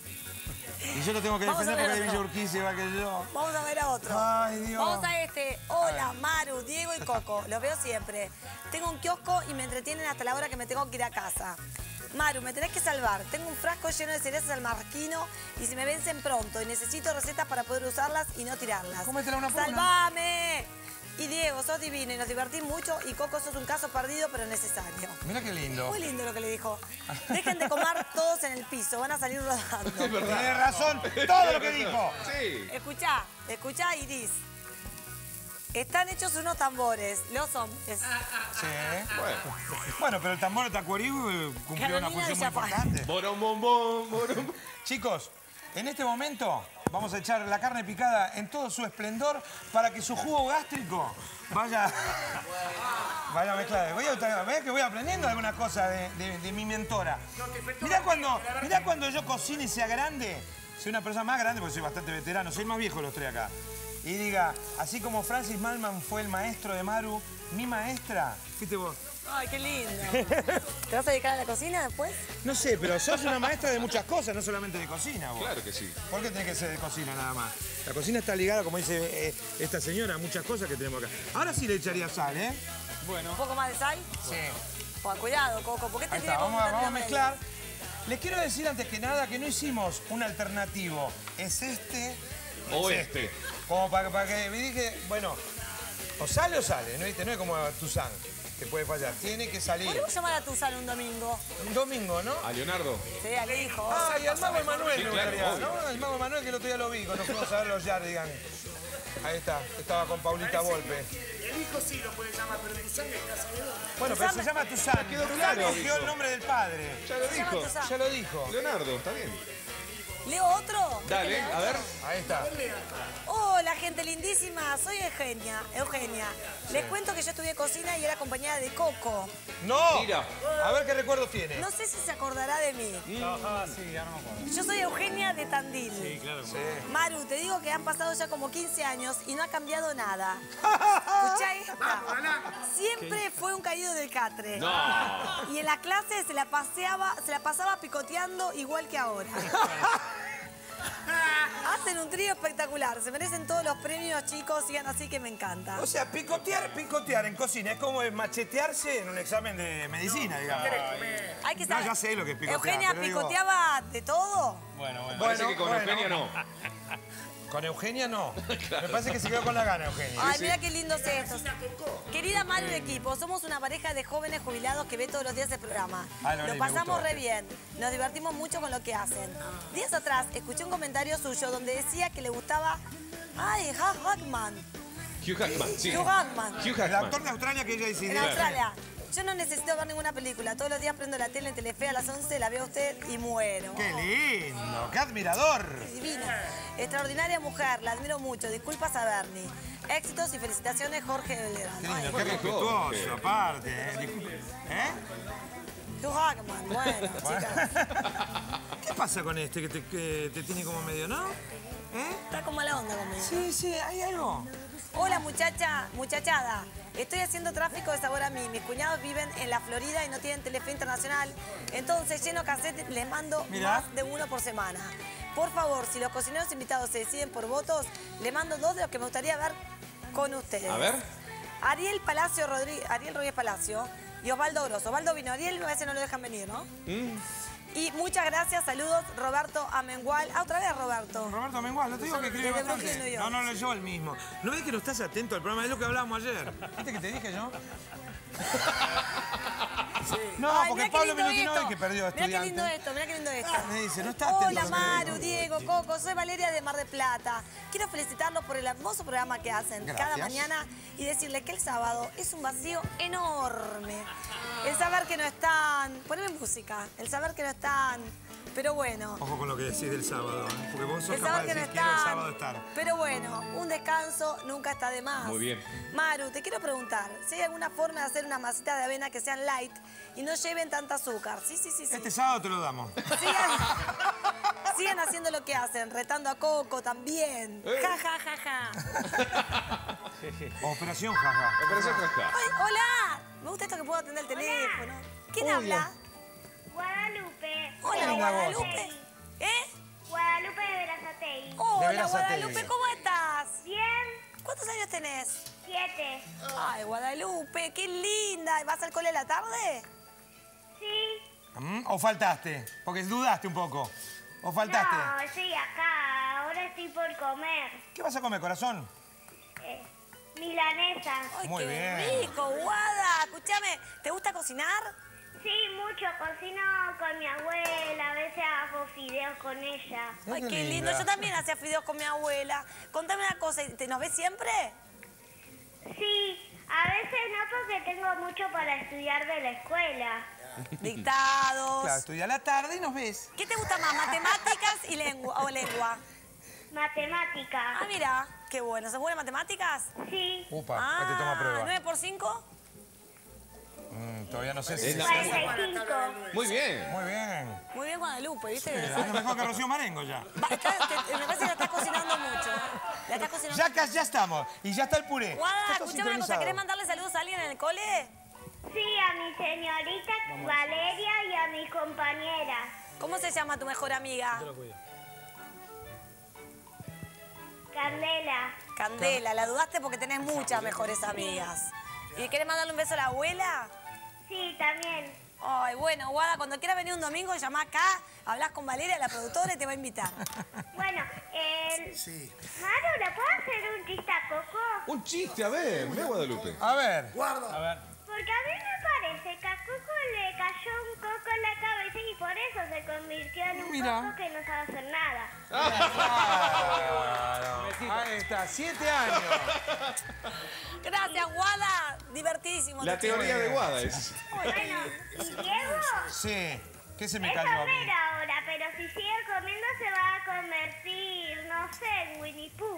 Y yo lo tengo que Vamos a defender ver porque es otro. Villa Urquiza igual que yo. Vamos a ver a otro. Ay, Dios. Vamos a este. Hola, Maru, Diego y Coco. Los veo siempre. Tengo un kiosco y me entretienen hasta la hora que me tengo que ir a casa. Maru, me tenés que salvar. Tengo un frasco lleno de cerezas al marquino y se me vencen pronto y necesito recetas para poder usarlas y no tirarlas. Cómetela una por una. ¡Salvame! Y Diego, sos divino y nos divertís mucho y Coco, sos un caso perdido pero necesario. Mira qué lindo. Muy lindo lo que le dijo. Dejen de comer todos en el piso, van a salir rodando. Tienes razón, todo lo que dijo. Sí. Escuchá, escuchá, Iris. Están hechos unos tambores, los hombres. Sí. Bueno. Bueno, pero el tambor de Tacuarigu eh, cumplió una Carolina función muy Villafán. importante. Borón, bombón, borón. Chicos, en este momento vamos a echar la carne picada en todo su esplendor para que su jugo gástrico vaya, vaya mezclado. Voy a, ¿ves que voy aprendiendo algunas cosas de, de- de mi mentora? Mirá cuando, mirá cuando yo cocine y sea grande, soy una persona más grande porque soy bastante veterano, soy el más viejo de los tres acá. Y diga, así como Francis Malman fue el maestro de Maru, mi maestra, ¿fuiste vos? Ay, qué lindo. ¿Te vas a dedicar a la cocina después? No sé, pero sos una maestra de muchas cosas, no solamente de cocina vos. Claro que sí. ¿Por qué tiene que ser de cocina nada más? La cocina está ligada, como dice eh, esta señora, a muchas cosas que tenemos acá. Ahora sí le echaría sal, ¿eh? ¿Un poco más de sal? Sí. Pues cuidado, Coco, ¿por qué te Ahí tiene está, como vamos, a- un vamos a término mezclar. Les quiero decir antes que nada que no hicimos un alternativo. Es este. O es este. Como para, para que me dije, bueno, o sale o sale, ¿no viste? No es como Tuzán, que puede fallar. Tiene que salir. Podemos llamar a tu sal un domingo. Un domingo, ¿no? A Leonardo. Sí, ¿a qué dijo? Ah, y al mago Emanuel Sí, me claro, gustaría, obvio. ¿no? El mago Emanuel que el otro día lo vi, cuando fuimos a ver los Yardigan. Ahí está, estaba con Paulita Volpe. El hijo sí lo puede llamar, pero tu sangre está sabedor. Bueno, pero se llama Tuzán. Quedó Tuzán claro, cogió dijo. el nombre del padre. Ya lo dijo. Tuzán. Ya lo dijo. Leonardo, está bien. ¿Leo otro? Dale, a ver. Ahí está. Hola, gente lindísima. Soy Eugenia. Eugenia. Les cuento que yo estudié cocina y era compañera de Coco. ¡No! Mira. A ver qué recuerdos tiene. No sé si se acordará de mí. Trabajaba así, ya no me acuerdo. Yo soy Eugenia de Tandil. Sí, claro. Sí. Maru, te digo que han pasado ya como quince años y no ha cambiado nada. Escuchá esta. Siempre fue un caído del catre. No. Y en la clase se la paseaba, se la pasaba picoteando igual que ahora. Hacen un trío espectacular. Se merecen todos los premios, chicos. Sigan así que me encanta. O sea, picotear, picotear en cocina es como machetearse en un examen de medicina, digamos. Hay que No, saber. ya sé lo que es picotear, Eugenia pero digo- picoteaba de todo. Bueno, bueno. Parece Bueno, que con bueno. Eugenia no. Con Eugenia no. Me parece que se quedó con la gana, Eugenia. Ay, mira qué lindos estos. Querida Maru y equipo, somos una pareja de jóvenes jubilados que ve todos los días el programa. Ah, no, lo me pasamos gustó. re bien. Nos divertimos mucho con lo que hacen. Días atrás escuché un comentario suyo donde decía que le gustaba... Ay, Hugh Jackman. Hugh Jackman, sí. Hugh Jackman. Hugh El Jackman. actor de Australia que ella decidió. En Australia. Yo no necesito ver ninguna película. Todos los días prendo la tele en Telefe a las once, la veo a usted y muero. ¡Qué lindo! ¡Qué admirador! Divina. Extraordinaria mujer, la admiro mucho. Disculpas a Bernie. Éxitos y felicitaciones, Jorge Belgrano. Qué lindo, Ay, qué respetuoso, aparte. ¿eh? Disculpe. ¿Eh? Hugh Jackman, bueno, chicas. ¿Qué pasa con este que te, que te tiene como medio, no? ¿Eh? Está como la onda conmigo. Sí, sí, hay algo. Hola, muchacha, muchachada. Estoy haciendo tráfico de sabor a mí. Mis cuñados viven en la Florida y no tienen Telefe Internacional. Entonces, lleno cassette, les mando Mirá. más de uno por semana. Por favor, si los cocineros invitados se deciden por votos, le mando dos de los que me gustaría ver con ustedes. A ver. Ariel Palacio Rodríguez, Ariel Rodríguez Palacio y Osvaldo Grosso. Osvaldo vino. Ariel a veces no lo dejan venir, ¿no? Mm. Y muchas gracias, saludos, Roberto Amengual. Ah, otra vez Roberto. Roberto Mengual, lo te digo que escribe Desde bastante. Brooklyn, New No, York. no, leyó el mismo. ¿No ves que no estás atento al programa? Es lo que hablábamos ayer. ¿Viste que te dije yo? No, Ay, porque mirá qué Pablo lindo Minutino esto. es que perdió Mirá qué lindo estudiante. esto, mirá qué lindo esto. Me dice, no está atento. Hola a lo que Maru, digo. Diego, Coco, soy Valeria de Mar del Plata. Quiero felicitarlos por el hermoso programa que hacen Gracias. cada mañana y decirles que el sábado es un vacío enorme. El saber que no están, poneme música, el saber que no están, pero bueno. Ojo con lo que decís del sábado, ¿eh? Porque vos sos El capaz saber de que no decir, quiero el sábado están. estar. Pero bueno, un descanso nunca está de más. Muy bien. Maru, te quiero preguntar, si hay alguna forma de hacer unas masitas de avena que sean light y no lleven tanta azúcar. Sí, sí, sí, sí. Este sábado te lo damos. Sigan, sigan haciendo lo que hacen, retando a Coco también. Eh. Ja, ja, ja, ja. Operación jaja. Operación Jaja. Ay, hola. Me gusta esto que puedo atender el teléfono. ¿Quién Hola. habla? Guadalupe. Hola, linda voz. Guadalupe. ¿Eh? Guadalupe de Berazategui. Hola, Berazategui. Guadalupe, ¿cómo estás? Bien, ¿Cuántos años tenés? siete. Ay, Guadalupe, qué linda. ¿Vas al cole a la tarde? Sí. ¿Mm? ¿O faltaste? Porque dudaste un poco. ¿O faltaste? No, estoy acá. Ahora estoy por comer. ¿Qué vas a comer, corazón? Eh, milanesa. Ay, Muy qué bien. rico, Guada. Escúchame, ¿te gusta cocinar? Sí, mucho. Cocino con mi abuela. A veces hago fideos con ella. Ay, qué qué lindo. linda. Yo también hacía fideos con mi abuela. Contame una cosa, ¿te nos ves siempre? Sí, a veces no porque tengo mucho para estudiar de la escuela. Dictados. Claro, estudia a la tarde y nos ves. ¿Qué te gusta más, matemáticas y lengua, o lengua? Matemática. Ah, mira, qué bueno. ¿Sos buena en matemáticas? Sí, Upa, ah, que te toma prueba. ¿nueve por cinco? Mm, todavía no sé si... Es la- cuarenta y cinco. Muy bien. Muy bien. Muy bien, Guadalupe, ¿viste? Es mejor que Rocío Marengo ya. Va, está- te- me parece que la estás cocinando mucho. La estás cocinando. Ya, acá- ya estamos. Y ya está el puré. Guada, Ya está escuchame una cosa. sincronizado. ¿Querés mandarle saludos a alguien en el cole? Sí, a mi señorita Valeria y a mi compañera. ¿Cómo se llama tu mejor amiga? Yo lo cuido. Candela. Candela, la dudaste porque tenés muchas mejores amigas. ¿Y querés mandarle un beso a la abuela? Sí, también. Ay, bueno, Guada, cuando quieras venir un domingo, llamá acá, hablas con Valeria, la productora, y te va a invitar. Bueno, el... Sí. Maru, ¿le puedo hacer un chiste a Coco? Un chiste, a ver, mira Guadalupe. A ver. Guarda. A ver. Porque a mí me parece que a Coco le cayó un coco en la cabeza y por eso se convirtió en un Mira. coco que no sabe hacer nada. Claro. Ahí está. está, siete años. Gracias, Guada. Divertísimo. La teoría de Guada es. Bueno, ¿y Diego? Sí. ¿Qué se me Es cayó a mí? comer ahora, pero si sigue comiendo se va a convertir, no sé, en Winnie Pooh.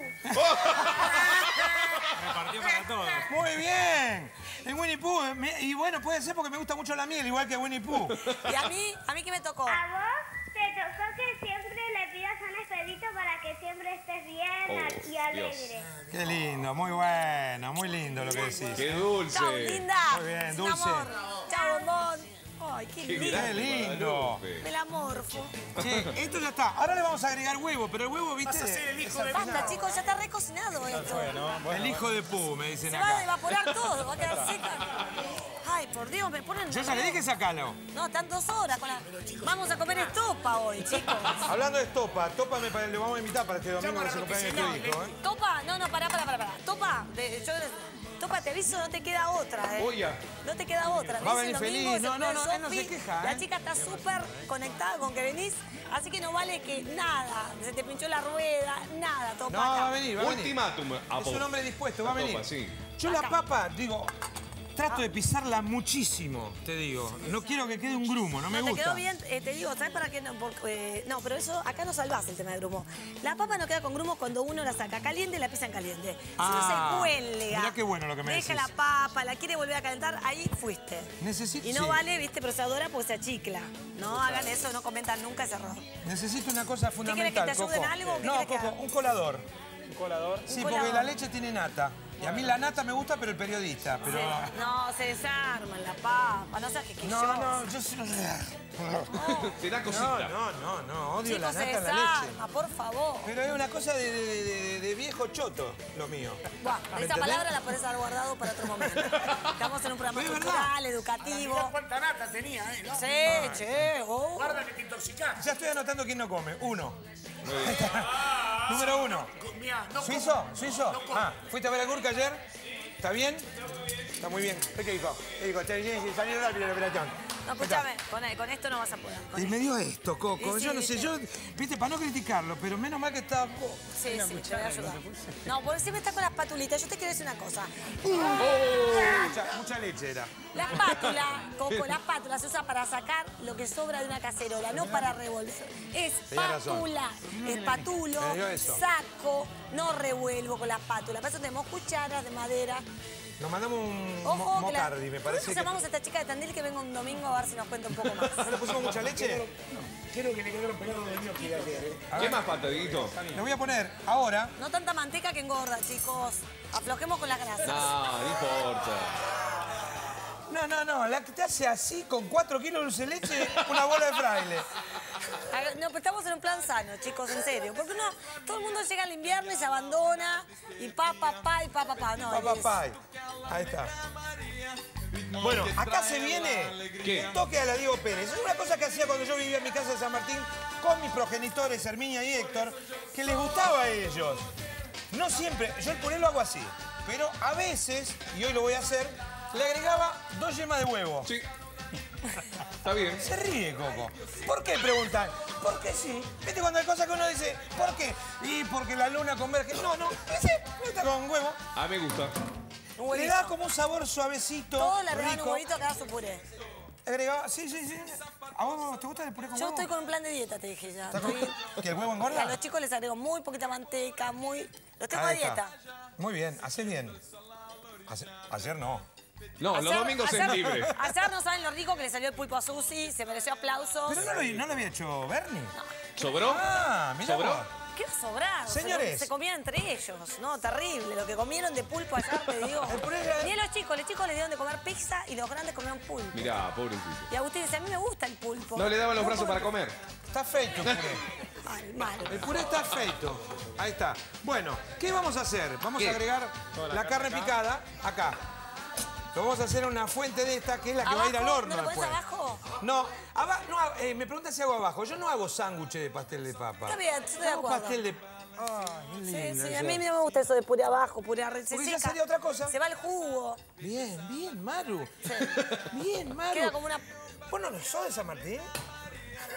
Repartió para todos. Muy bien. En Winnie Pooh. me- Y bueno, puede ser porque me gusta mucho la miel, igual que Winnie Pooh. ¿Y a mí? ¿A mí qué me tocó? A vos te tocó que siempre le pidas un espedito para que siempre estés bien Oh, y alegre. Qué lindo, muy bueno, muy lindo lo que decís. ¡Qué dulce! Chau, linda. Muy bien, Un dulce. amor. Chau, bombón. Ay, qué ¡Qué lindo. Qué lindo. Guadalupe. Me la morfo. Che, esto ya está. Ahora le vamos a agregar huevo, pero el huevo, ¿viste? Vas a ser el hijo de... Basta, chicos, ya está recocinado esto. El hijo de Pooh, me dicen Se va a acá. evaporar todo, va a quedar seca. Ay, por Dios, me ponen... Yo ya le dije sacalo. No, están dos horas con la... Vamos a comer estopa hoy, chicos. Hablando de estopa, topa me pare- le vamos a invitar para este domingo que se cumpleaños de tu hijo, ¿eh? Topa, no, no, pará, pará, pará. pará. Topa, de- yo, Topa, te aviso, no te queda otra, ¿eh? Oye. No te queda otra. Va a Venís el venir domingo, feliz. se No, no, pone no, él no se Sofi. queja, La ¿eh? chica está súper conectada con que venís, así que no vale que nada. Se te pinchó la rueda, nada, Topa. No, acá. va a venir, va a venir. Ultimátum. a Es vos. un hombre dispuesto, va a A venir. Topa, sí. Yo la papa, digo, trato de pisarla muchísimo, te digo. No quiero que quede un grumo, no me No, te gusta. quedó bien, eh, te digo, ¿sabes para qué no? Porque, eh, no, pero eso, acá no salvás el tema de grumo. La papa no queda con grumo cuando uno la saca caliente y la pisa en caliente. Si Ah, uno se cuelga, mirá qué bueno lo que me deja decís. la papa, la quiere volver a calentar, ahí fuiste. Necesito, Y no sí. vale, viste, procesadora porque se achicla. No hagan eso, no comentan nunca ese error. Necesito una cosa fundamental, querés que te ayude en Coco. algo o qué No, querés que Coco, haga? un colador. Un colador. Sí, colador. porque la leche tiene nata. Y a mí la nata me gusta, pero el periodista. Pero... No, se desarman la papa, no seas que No, no, yo sí no Te da No, cosita. no, no, no, odio la Chicos, se nata en la leche. desarma, por favor. Pero es una cosa de, de- de- de viejo choto, lo mío. Buah, ¿Me esa entendés? palabra la podés haber guardado para otro momento. Estamos en un programa Es verdad. cultural, Mirá educativo. cuánta nata tenía, ¿eh? ¿no? Sí, che, oh. Guarda que te intoxicás. Ya estoy anotando quién no come. Uno. Número uno. Mirá, no ¿Suizo? como. ¿Suizo? No como. Ah, ¿fuiste a ver a Gurka ayer? ¿Está bien? Está muy bien. ¿Qué dijo? ¿Qué dijo? Te dije, salió rápido la operación. No, escúchame, con, con esto no vas a poder. con Y me dio esto, Coco. Sí, sí, yo no sé, viste. yo, viste, para no criticarlo, pero menos mal que está... Sí, sí, te voy a ayudar. No, porque siempre está con las patulitas. Yo te quiero decir una cosa. Mucha, mucha leche era. La espátula, Coco, la espátula se usa para sacar lo que sobra de una cacerola, no para revolver. Espátula, espatulo, Me dio eso. saco, no revuelvo con la espátula. Para eso tenemos cucharas de madera. Nos mandamos un Ojo, mo- que la- mocardi, me ¿por qué parece no que... llamamos a esta chica de Tandil que venga un domingo a ver si nos cuenta un poco más? ¿No le pusimos mucha leche? Creo que le quedaron pegados de ñoqui ayer, ¿eh? ¿Qué más falta, Dieguito? Le voy a poner ahora... No tanta manteca que engorda, chicos. Aflojemos con las grasas. No, no importa. No, no, no, la que te hace así con cuatro kilos de dulce de leche, una bola de fraile. A ver, no, pero estamos en un plan sano, chicos, en serio. Porque no, todo el mundo llega al invierno y se abandona. Y pa, pa, pa, y pa, pa, pa. No, Papá, es- pay. Ahí está. Bueno, acá se viene ¿Qué? toque a la Diego Pérez. Es una cosa que hacía cuando yo vivía en mi casa de San Martín con mis progenitores, Herminia y Héctor, que les gustaba a ellos. No siempre, yo el puré lo hago así, pero a veces, y hoy lo voy a hacer, le agregaba dos yemas de huevo. Sí. Está bien. Se ríe, Coco. ¿Por qué? Preguntan. ¿Por qué sí? ¿Viste cuando hay cosas que uno dice, ¿por qué? Y porque la luna converge. No, no, ese no está con huevo. A mí me gusta. Un Le huevito. da como un sabor suavecito, Todos le agregan un rico. huevito a cada su puré. Agregaba, sí, sí, sí. ¿A vos te gusta el puré con Yo huevo? estoy con un plan de dieta, te dije ya. ¿Estás con- Estoy- ¿Que el huevo A engorda? los chicos les agrego muy poquita manteca, muy... Los tengo a Ahí está. dieta. Muy bien, haces bien. Hace- Ayer no. No, los Ayer- domingos es ayer- libre. Ayer no saben lo rico que le salió el pulpo a Susi, se mereció aplausos. Pero no lo, no lo había hecho Bernie. ¿Sobró? Ah, mirá ¿Sobró? vos. ¿Qué va a sobrar? Se- Señores. Se, comían entre ellos. No, terrible. Lo que comieron de pulpo ayer, te digo. El puré era- Ni a los chicos, los chicos les dieron de comer pizza y los grandes comieron pulpo. Mirá, pobrecito. Y Agustín dice, a mí me gusta el pulpo. No le daban los No brazos come- para comer. Está feito el puré. Ay, malo. El puré está feito. Ahí está. Bueno, ¿qué vamos a hacer? Vamos ¿Qué? a agregar Toda la, la carne carne picada acá. Lo vamos a hacer en una fuente de esta que es la que va a ir al ¿Abajo? horno ¿No lo pones después. abajo? No, aba- no hago- eh, me pregunta si hago abajo. Yo no hago sándwiches de pastel de papa. Está bien, estoy de Hago acuerdo. pastel de... Ay, qué Sí, lindo sí, eso. a mí no me gusta eso de puré abajo, puré arriba. Se Porque ya seca. sería otra cosa. Se va el jugo. Bien, bien, Maru. Bien, Maru. Queda como una... ¿Vos no lo sos de San Martín?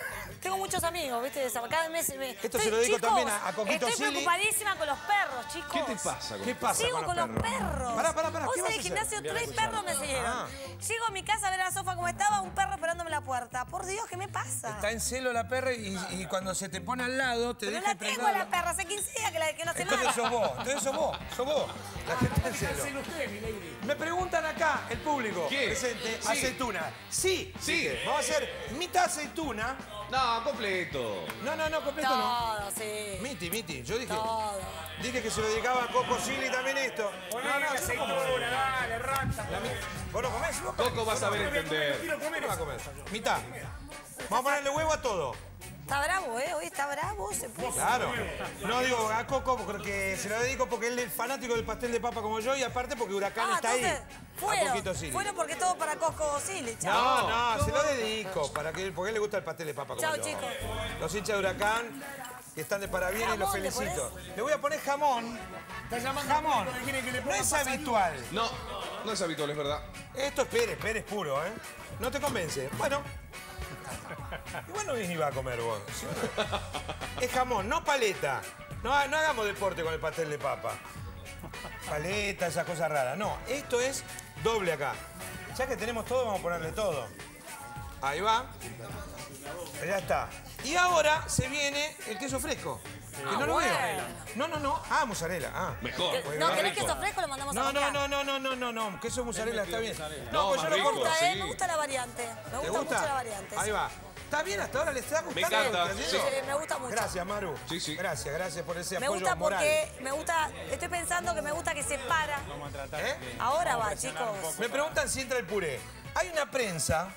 Tengo muchos amigos, ¿viste? Cada mes me... Esto Estoy, se lo dedico chicos, también a, a Coquito Estoy Silly. preocupadísima con los perros, chicos. ¿Qué te pasa? ¿Qué pasa Sigo con con los los perros? perros. Pará, pará, pará, Hoy ¿qué en vas el a hacer? gimnasio tres perros me siguieron. Ah. Llego a mi casa a ver a la sofá como estaba, un perro esperándome en la puerta. Por Dios, ¿qué me pasa? Está en celo la perra y, y cuando se te pone al lado te Pero deja la tengo a impregnada. la perra, hace quince días que, la, que una semana. Entonces sos vos, entonces sos vos, sos vos. La que está en celo. Me preguntan acá, el público ¿Qué? presente, Sí. aceituna. Sí, Sí. Vamos a hacer mitad aceituna. No, completo. No, no, no, completo no. Todo, sí. Miti, Miti, yo dije, Todo. dije que se lo dedicaba a Coco Silly también esto. No, no, yo no como. dale, rata. La mi- ¿Vos lo comés? ¿Vos? Coco va a saber Quiero entender. comer ¿Qué va a eso. comer? Mitad. Vamos a ponerle huevo a todo. Está bravo, ¿eh? Hoy está bravo, se puso. Claro. No digo a Coco porque se lo dedico porque él es fanático del pastel de papa como yo y aparte porque Huracán Ah, está ahí. entonces, A fueron. Coquito Silly. Fueron porque todo para Cosco Silly, chao. No, no, se lo dedico para que, porque a él le gusta el pastel de papa como Chao, yo. chicos. Los hinchas de Huracán que están de parabienes, los Jamón, ¿le felicito. ponés? Le voy a poner jamón. Está llamando Jamón. porque quiere que le No ponga es pasadito. habitual. No, no es habitual, es verdad. Esto es Pérez, Pérez puro, ¿eh? ¿No te convence? Bueno. Igual no ni va a comer vos. ¿Sí o no? Es jamón, no paleta. No, no hagamos deporte con el pastel de papa. Paleta, esas cosas raras. No, esto es doble acá. Ya que tenemos todo, vamos a ponerle todo. Ahí va. Ya está. Y ahora se viene el queso fresco. Que no lo bueno. veo. No, no, no. Ah, mozzarella. Ah. Mejor. Que- muy No, más ¿querés rico. queso fresco? Lo mandamos a No, no, comprar. no, no, no, no, no, no. Queso mozzarella está bien. No, pues más yo lo rico. corto. Me gusta, ¿eh? sí. Me gusta la variante. Me ¿Te gusta, gusta? mucho la variante. Ahí sí. va. ¿Está bien hasta ahora? ¿Le está gustando? encanta, lo que sí. haciendo? Sí, me gusta mucho. Gracias, Maru. Sí, sí. Gracias, gracias por ese Me apoyo gusta moral. porque me gusta, estoy pensando que me gusta que se para. ¿Eh? Ahora va, chicos. Me preguntan si entra el puré. Hay una prensa.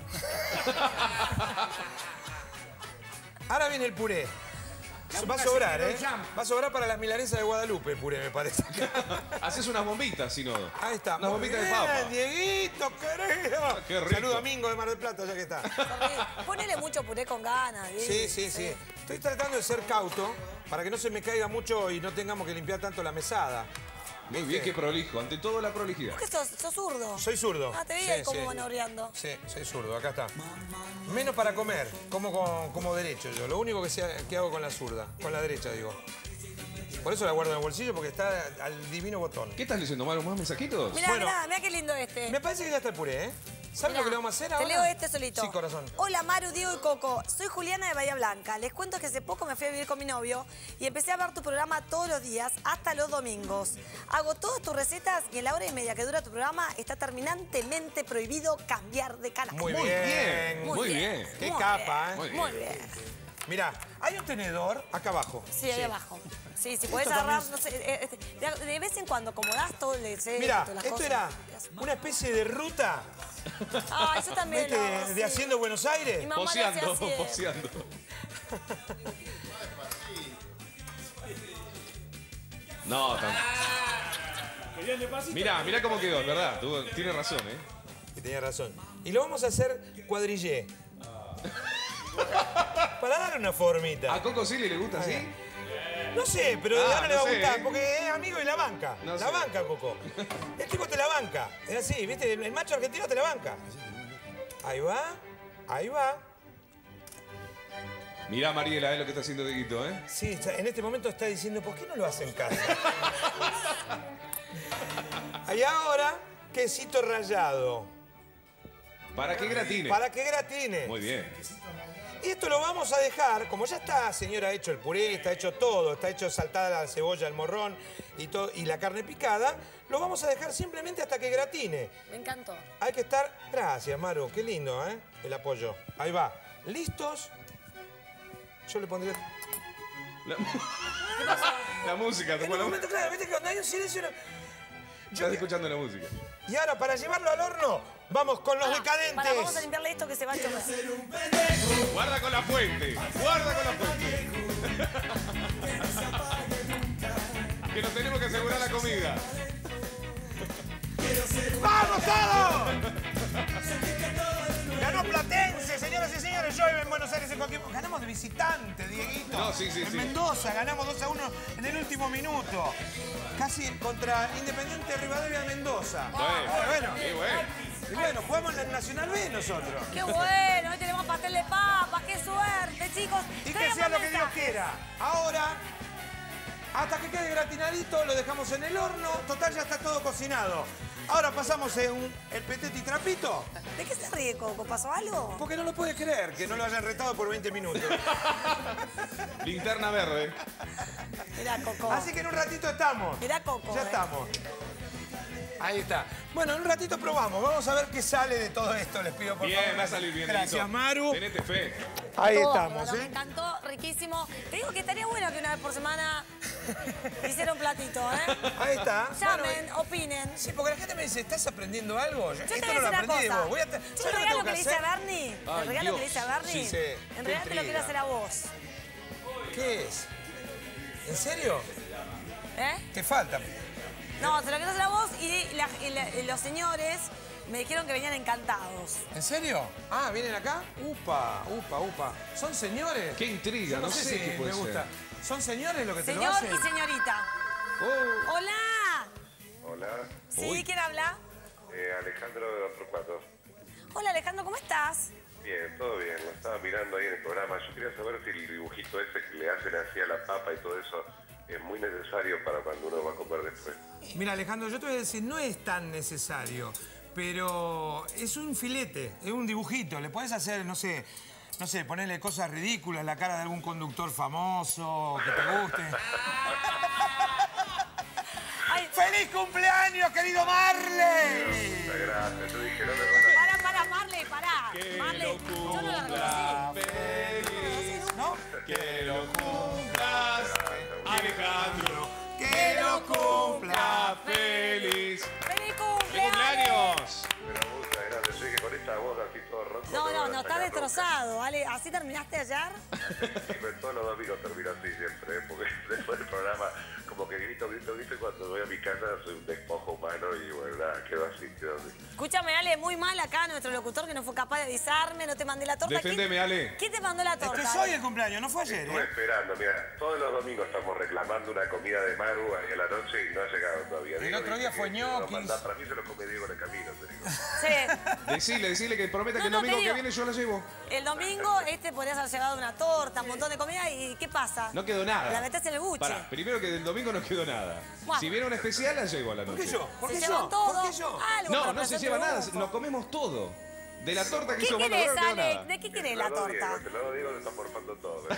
Ahora viene el puré. Va a sobrar, ¿eh? Va a sobrar para las milanesas de Guadalupe el puré, me parece. Haces unas bombitas, si no. Ahí está. Unas Muy bombitas de bien, papa. Dieguito, querido. Qué rico. Saludo a Mingo de Mar del Plata, ya que está. Ponele mucho puré con ganas. Sí, sí, sí. Estoy tratando de ser cauto para que no se me caiga mucho y no tengamos que limpiar tanto la mesada. Muy bien, qué prolijo. Ante todo, la prolijidad. ¿Por qué sos, sos zurdo? Soy zurdo. Ah, te vi Sí, ahí como sí. manobreando. Sí, soy zurdo, acá está. Menos para comer, como con- como derecho yo. Lo único que, sea- que hago con la zurda, con la derecha digo. Por eso la guardo en el bolsillo, porque está al divino botón. ¿Qué estás leyendo, Maru? ¿Más mensajitos? Mirá, Bueno. mirá, mirá qué lindo este. Me parece que ya está el puré, ¿eh? ¿Sabes Mirá, lo que le vamos a hacer ahora? Te leo este solito. Sí, corazón. Hola Maru, Diego y Coco. Soy Juliana de Bahía Blanca. Les cuento que hace poco me fui a vivir con mi novio y empecé a ver tu programa todos los días, hasta los domingos. Hago todas tus recetas y en la hora y media que dura tu programa está terminantemente prohibido cambiar de canal. Muy Muy bien. bien, muy bien. Qué Muy capa, bien, ¿eh? Muy bien. Muy bien. Mirá, hay un tenedor acá abajo. Sí, ahí abajo. Sí, si podés Esto agarrar, también no sé, eh, este, de, de vez en cuando, como das todo el deseo, Mirá, todas las esto cosas. era una especie de ruta Ah, eso también ¿viste? lo de, hago, de sí. Haciendo Buenos Aires. Mi mamá lo hacía Poseando, así, eh. poseando. No, tan... Querían de pasito. Mirá, mirá cómo quedó, ¿verdad? Tú, tienes razón, ¿eh? Y tenía razón. Y lo vamos a hacer cuadrillé. Para darle una formita. ¿A Coco Silly le gusta así? No sé, pero Ah, ahora le no va a sé, gustar, ¿eh? porque es amigo de la banca. No la sé. banca, Coco. El tipo te la banca. Es así, ¿viste? El macho argentino te la banca. Ahí va, ahí va. Mirá, Mariela, es lo que está haciendo Dieguito, ¿eh? Sí, está- en este momento está diciendo, ¿por qué no lo hace en casa? Y ahora, quesito rallado. Para que gratine. Para que gratine. Muy bien. Y esto lo vamos a dejar, como ya está, señora, hecho el puré, está hecho todo, está hecho saltada la cebolla, el morrón y, todo, y la carne picada, lo vamos a dejar simplemente hasta que gratine. Me encantó. Hay que estar... Gracias, Maru, qué lindo, ¿eh? El apoyo. Ahí va. ¿Listos? Yo le pondría... La, la música, En tocó un la momento, claro, viste que cuando hay un silencio... no- Estás escuchando la música. Y ahora, para llevarlo al horno, vamos con los Pará, decadentes. pará, vamos a limpiarle esto que se va a chorrear. Guarda con la fuente. Guarda con la fuente. Que nos tenemos que asegurar la comida. ¡Vamos todos! Ganó Platense, señoras y señores. Yo vivo en Buenos Aires en cualquier... Ganamos de visitante, Dieguito. No, sí, sí, en sí. Mendoza, ganamos dos a uno en el último minuto. Casi contra Independiente Rivadavia de Mendoza. Bueno, Ah, bueno. sí, bueno. Y bueno, jugamos en el Nacional B nosotros. ¡Qué bueno! Hoy tenemos pastel de papa. ¡Qué suerte, chicos! Y que Traigan sea más lo que Dios mensajes. quiera. Ahora, hasta que quede gratinadito, lo dejamos en el horno. Total, ya está todo cocinado. Ahora pasamos en un, el petete y trapito. ¿De qué se ríe, Coco? ¿Pasó algo? Porque no lo puedes creer, que no lo hayan retado por veinte minutos. Linterna verde. Mirá, Coco. Así que en un ratito estamos. Mirá, Coco. Ya eh. estamos. Ahí está. Bueno, en un ratito probamos. Vamos a ver qué sale de todo esto, les pido por favor. Bien, va a salir bien. Gracias, Elito. Maru. Tenete fe. Ahí Todo, estamos, todo, Me ¿eh? encantó, riquísimo. Te digo que estaría bueno que una vez por semana hiciera un platito, ¿eh? Ahí está. Llamen, Bueno, opinen. sí, porque la gente me dice, ¿estás aprendiendo algo? Yo Esto te no voy lo a decir aprendí de una cosa. vos. Voy a te- Yo ¿sabes el lo que regalo tengo que le que hice a hacer? Bernie, Ay, el regalo que le Dios. hice a Bernie, Sí, sí. en Qué realidad te lo quiero intriga. hacer a vos. ¿Qué es? ¿En serio? ¿Eh? ¿Qué falta? No, te lo quiero hacer a vos y, la- y la- y los señores me dijeron que venían encantados. ¿En serio? Ah, ¿vienen acá? Upa, upa, upa. ¿Son señores? Qué intriga, Yo no sé si qué puede me ser. gusta. ¿Son señores lo que te lo Señor hacen? y señorita. Oh. ¡Hola! Hola, ¿Sí? Uy. ¿Quién habla? eh, Alejandro de Don Torcuato. Hola, Alejandro, ¿cómo estás? Bien, todo bien, lo estaba mirando ahí en el programa. Yo quería saber si el dibujito ese que le hacen así a la papa y todo eso es muy necesario para cuando uno va a comer después. Mira, Alejandro, yo te voy a decir, no es tan necesario, pero es un filete, es un dibujito. Le podés hacer, no sé, no sé, ponerle cosas ridículas, la cara de algún conductor famoso, que te guste. Ay, ¡Feliz cumpleaños, querido Marley! Muchas gracias, yo dije, no me van a... para, para, Marley, pará. Marley, yo no lo reconocí. Feliz. ¿No? Que lo cumplas, Alejandro. ¡Que lo cumpla! Feliz. ¡Feliz ¡Feliz cumpleaños! cumpleaños! Pero muchas gracias, yo dije, con esta voz así todo roto... No, me no, van a no, está sacar destrozado, ¿vale? ¿Así terminaste ayer? ronca. Sí, pero todos los domingos termino así siempre, ¿eh? Porque después del programa como que grito, grito, grito y cuando voy a mi casa soy un despojo humano y bueno, nada, quedo así, quedo así. Escúchame, Ale, muy mal acá nuestro locutor que no fue capaz de avisarme, no te mandé la torta. Defendeme, ¿Quién- Ale. ¿Quién te mandó la Es torta? que soy el cumpleaños, no fue ayer, Estuve ¿eh? esperando, mira, todos los domingos estamos reclamando una comida de Maru ahí a la noche y no ha llegado todavía. El Diego otro dice día que fue se lo ñoquis. manda, para mí se lo come Diego en el camino, te digo. Sí. Decile, decile que prometa No, que el no, domingo te que digo. viene yo la llevo. El domingo este podrías haber llevado una torta, un montón de comida y ¿qué pasa? No quedó nada. La metés en el buche. Pará, primero que del domingo no quedó nada. Bueno. Si viene una especial, la llevo a la ¿Por noche. qué yo? ¿Por Se qué llevan yo? todo. ¿Por qué yo? Algo No, para no se hacer lleva nada, triunfo. nos comemos todo. De la torta que ¿Qué hizo Marta querés, no quedó Ale? nada. ¿De qué Te querés lo la digo, torta? Te lo digo, te está morfando todo. ¿eh?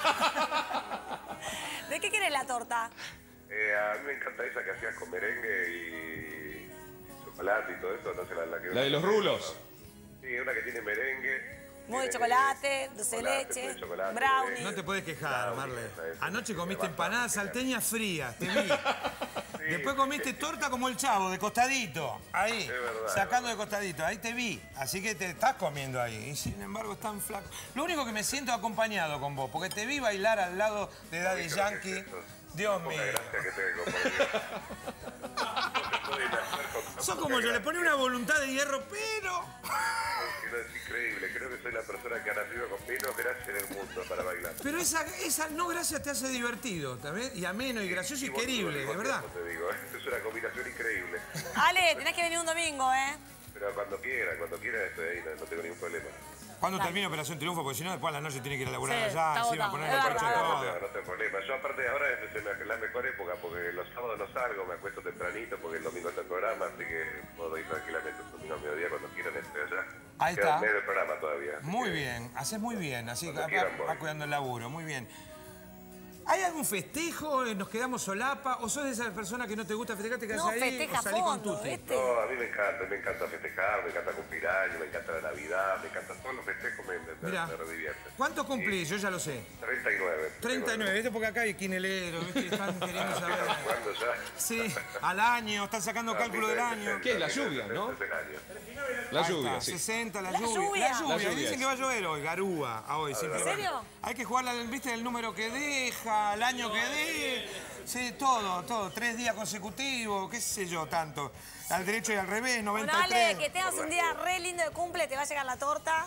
¿De qué querés la torta? Eh, a mí me encanta esa que hacías con merengue y chocolate y todo eso, no sé la, la que... La de los rulos. Sí, una que tiene merengue. Muy de tiene chocolate, dulce de chocolate, leche, de chocolate, brownie. merengue. No te puedes quejar, Brownie, Marley. esa, esa. Anoche comiste Bastante, empanadas genial. salteñas frías, te vi. Sí, Después comiste torta como el chavo, de costadito. Ahí, Es verdad, sacando de costadito. Ahí te vi. Así que te estás comiendo ahí. Y sin embargo, es tan flaco. Lo único que me siento acompañado con vos, porque te vi bailar al lado de Daddy Ay, creo que Yankee. es eso. Dios Poca mío. gracia que tengo, por Dios. No te puedo imaginar con tan Sos poca como yo, le gracia. pone una voluntad de hierro, pero... Es que no, es increíble, creo que soy la persona que ha nacido con menos gracia en el mundo para bailar. Pero esa, esa no gracia te hace divertido, ¿también? Y ameno y gracioso y vos- querible, vos- de verdad. Te digo, es una combinación increíble. Ale, tenés que venir un domingo, ¿eh? Pero cuando quiera, cuando quiera estoy ahí, no, no tengo ningún problema. ¿Cuándo termina Operación Triunfo? Porque si no, después a la noche tiene que ir a laburar Sí, allá, está encima agotado, poner es la verdad. concha No, todo. no, no tengo problema. Yo aparte ahora es de la mejor época porque los sábados no salgo, me acuesto tempranito porque el domingo está el programa, así que puedo ir tranquilamente un domingo a mediodía cuando quieran estoy allá. Ahí Queda está. en medio del programa todavía. así Muy que- bien, haces muy bien, así que Cuando va, quieran, voy. va cuidando el laburo, muy bien. ¿Hay algún festejo? ¿Nos quedamos solapa? ¿O sos de esas personas que no te gusta festejar, te quedas No, ahí festeja o salís con fondo, tutti? ¿viste? No, a mí me encanta, me encanta festejar, me encanta cumplir años, me encanta la Navidad, me encantan todos los festejos, me, me, Mirá, me redivierten. ¿cuántos cumplís? Yo ya lo sé. treinta y nueve. treinta y nueve, ¿viste? Porque acá hay quineleros, ¿viste? Están queriendo saber. Están jugando ya. Sí, al año, están sacando cálculo del año. ¿Qué es? La lluvia, ¿no? Es el año. La Ahí lluvia, está, sí. sesenta, la, La lluvia. lluvia. La lluvia. La lluvia Dicen es. que va a llover hoy, garúa, a hoy. simplemente. serio? Hay que jugar, al- ¿viste? El número que deja, el año que deja. Sí, todo, todo. Tres días consecutivos, qué sé yo, tanto. Al derecho y al revés, Bueno, noventa y tres. Ale, que tengas un día re lindo de cumple, te va a llegar la torta.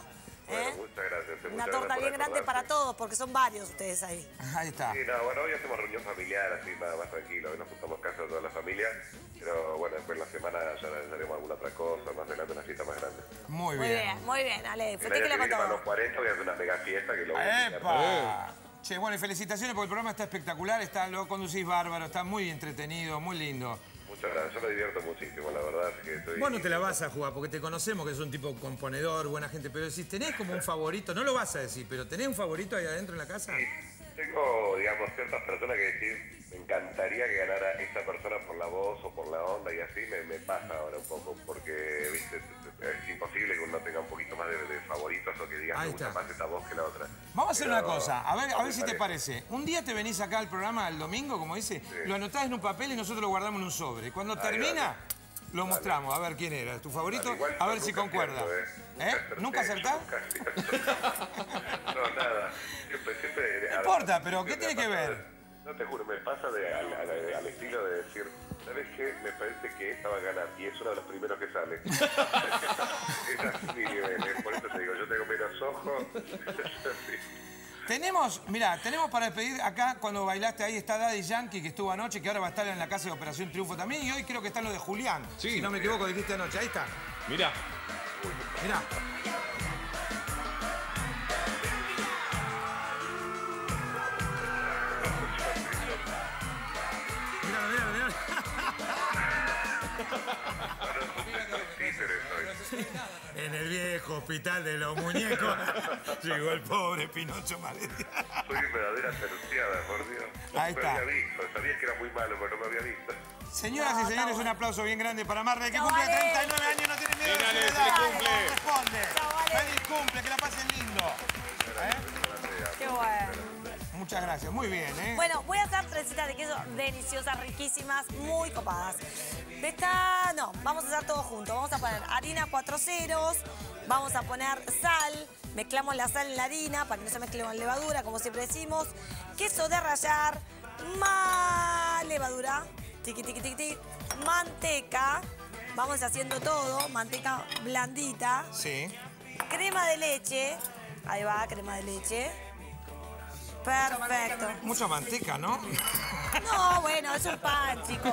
Bueno, ¿Eh? muchas gracias. Muchas Una gracias torta por bien grande acordarse. para todos, porque son varios ustedes ahí. Ahí está. Sí, no, bueno, hoy hacemos reunión familiar, así nada más tranquilo, hoy nos juntamos casa de toda la familia, pero bueno, después en la semana ya haremos alguna otra cosa, más adelante una fiesta más grande. Muy Muy bien. bien, muy bien, Ale. El año Festeje que con viene para todo. los cuarenta voy a hacer una mega fiesta que lo voy a invitar. ¡Epa! Che, bueno, y felicitaciones porque el programa está espectacular, está, lo conducís bárbaro, está muy entretenido, muy lindo. Muchas gracias, yo me divierto muchísimo, la verdad, así que estoy... Vos no te la vas a jugar porque te conocemos que sos un tipo componedor, buena gente, pero si tenés como un favorito, no lo vas a decir, pero ¿tenés un favorito ahí adentro en la casa? Tengo, digamos, ciertas personas que decir, me encantaría que ganara esta persona por la voz o por la onda y así me, me pasa ahora un poco, porque, viste, es imposible que uno tenga un poquito más de, de favoritos o que digas Ahí me gusta está. más esta voz que la otra. Vamos a hacer Pero una cosa, a ver, a no ver me si te parece. Un día te venís acá al programa el domingo, como dice, lo anotás en un papel y nosotros lo guardamos en un sobre. Cuando Ahí, termina, dale. lo mostramos, a ver quién era, tu favorito, Dale, igual a yo ver si nunca concuerda. acierto, ¿Eh? ¿Nunca acertás? Nunca acierto. No, nada. Siempre, siempre, No importa, pero ¿qué tiene que ver? No te juro, me pasa de, al, al- al estilo de decir, ¿sabes qué? Me parece que esta va a ganar y es uno de los primeros que sale. Es así mi nivel, ¿eh? Por eso te digo, yo tengo menos ojos. Sí. Tenemos, mira, tenemos para despedir acá, cuando bailaste ahí, está Daddy Yankee, que estuvo anoche, que ahora va a estar en la casa de Operación Triunfo también, y hoy creo que está en lo de Julián. Sí. Si no me equivoco, dijiste anoche, ahí está. Mirá. Mirá. Mirá, mirá, mirá. En el viejo hospital de los muñecos llegó el pobre Pinocho Maledia. Soy verdadera terciada, por Dios. Ahí No está. me había visto, sabía que era muy malo, pero no me había visto. Señoras No, y señores, está un bueno. aplauso bien grande para Marley, que Chao, cumple Ale. treinta y nueve años y no tiene miedo de Bien, Ale, su feliz edad. cumple. Responde. Chao, Ale. Feliz cumple, que la pasen lindo. Qué bueno. Muchas gracias, muy bien, ¿eh? Bueno, voy a hacer trencitas de queso deliciosas, riquísimas, muy copadas. De esta, no, vamos a hacer todo junto. Vamos a poner harina cuatro ceros, vamos a poner sal, mezclamos la sal en la harina para que no se mezcle con levadura, como siempre decimos. Queso de rallar, más levadura, tiqui, tiqui, tiqui, tiqui, manteca, vamos haciendo todo, manteca blandita, Sí. crema de leche, ahí va, crema de leche. Perfecto. Mucha manteca, ¿no? No, bueno, es un pan, chicos.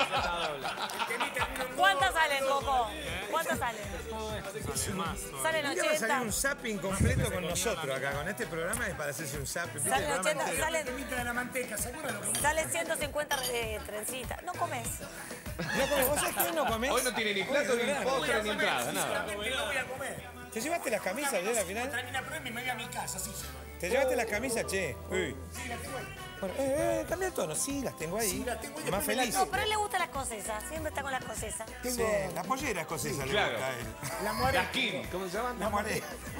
¿Cuántas salen, Coco? ¿Cuántas salen? Salen Un día va a salir ochenta. un zapping completo con nosotros acá, con este programa es para hacerse un zapping. ¿viste? El Salen programa ochenta, entero. salen, de la manteca, ¿se acuerdan lo que salen ciento cincuenta eh, trencitas. No comes. No comés, ¿vos sabés que hoy no comés? Hoy no tiene ni plato, ni postre, ni entrada, nada. no voy a comer? ¿Te llevaste las camisas ayer al final? Termina prueba y me voy a mi casa, sí, señor. ¿Te llevaste las camisas, che? Uy. Sí, la tengo ahí. Bueno, eh, eh, cambia el tono. Sí, las tengo ahí. Sí, las tengo ahí, Más después me feliz. No, pero a él le gustan las cosesas. Siempre está con las cosesas. Sí, la pollera escocesa le claro. gusta a él. La muere. Las King, ¿cómo se llaman? La moré.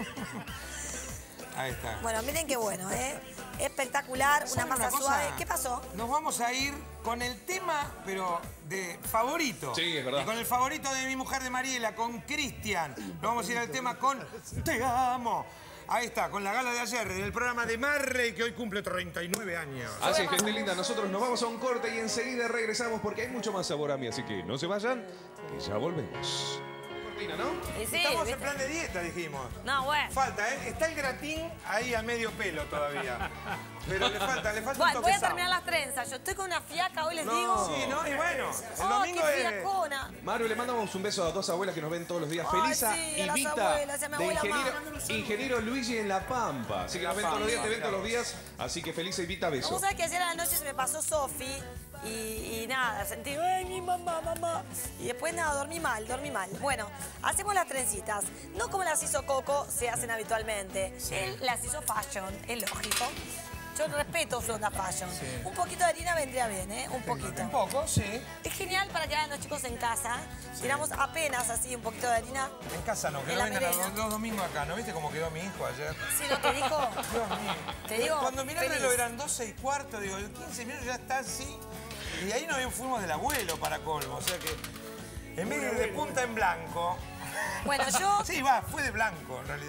Ahí está. Bueno, miren qué bueno, ¿eh? Espectacular, una ¿Saben masa cosa? suave. ¿Qué pasó? Nos vamos a ir con el tema, pero de favorito. Sí, es verdad. Y con el favorito de mi mujer de Mariela, con Cristian. Nos vamos a ir al tema con Te amo. Ahí está, con la gala de ayer, del programa de Marley, que hoy cumple treinta y nueve años. Así es, gente linda, nosotros nos vamos a un corte y enseguida regresamos porque hay mucho más sabor a mí, así que no se vayan, que ya volvemos. Cortina, ¿no? Y sí, Estamos en ¿viste? plan de dieta, dijimos. No, bueno. Falta, ¿eh? Está el gratín ahí a medio pelo todavía. Pero le falta, le falta Bueno, un voy a toque terminar las trenzas. Yo estoy con una fiaca, hoy les digo. No, sí, ¿no? Y bueno, el ¡Oh, domingo qué es... fiacona! Maru, le mandamos un beso a dos abuelas que nos ven todos los días. Ay, Felisa sí, y a las Vita, abuelas, y a mi de abuela ingeniero, más. ingeniero Luigi en La Pampa. Así que nos ven todos los días, te ven todos los días. Así que Felisa y Vita, beso. Vamos a ver que ayer a la noche se me pasó Sofi y, y nada, sentí, ay, mi mamá, mamá. Y después nada, dormí mal, dormí mal. Bueno, hacemos las trencitas. No como las hizo Coco, se hacen habitualmente. Él las hizo fashion, es lógico. Yo respeto su onda fashion. Un poquito de harina vendría bien, ¿eh? Un poquito. Un poco, sí. Es genial para que hagan los chicos en casa. Tiramos apenas así un poquito de harina. En casa no, que En no la vengan los, merenda. los domingos acá. ¿No viste cómo quedó mi hijo ayer? Si no te dijo, Dios mío. te digo, Cuando miré el feliz. reloj eran doce y cuarto, digo, quince minutos ya está así. Y de ahí nos fuimos del abuelo para colmo. O sea que en vez de ir de punta en blanco... Bueno, yo... Sí, va, fue de blanco en realidad.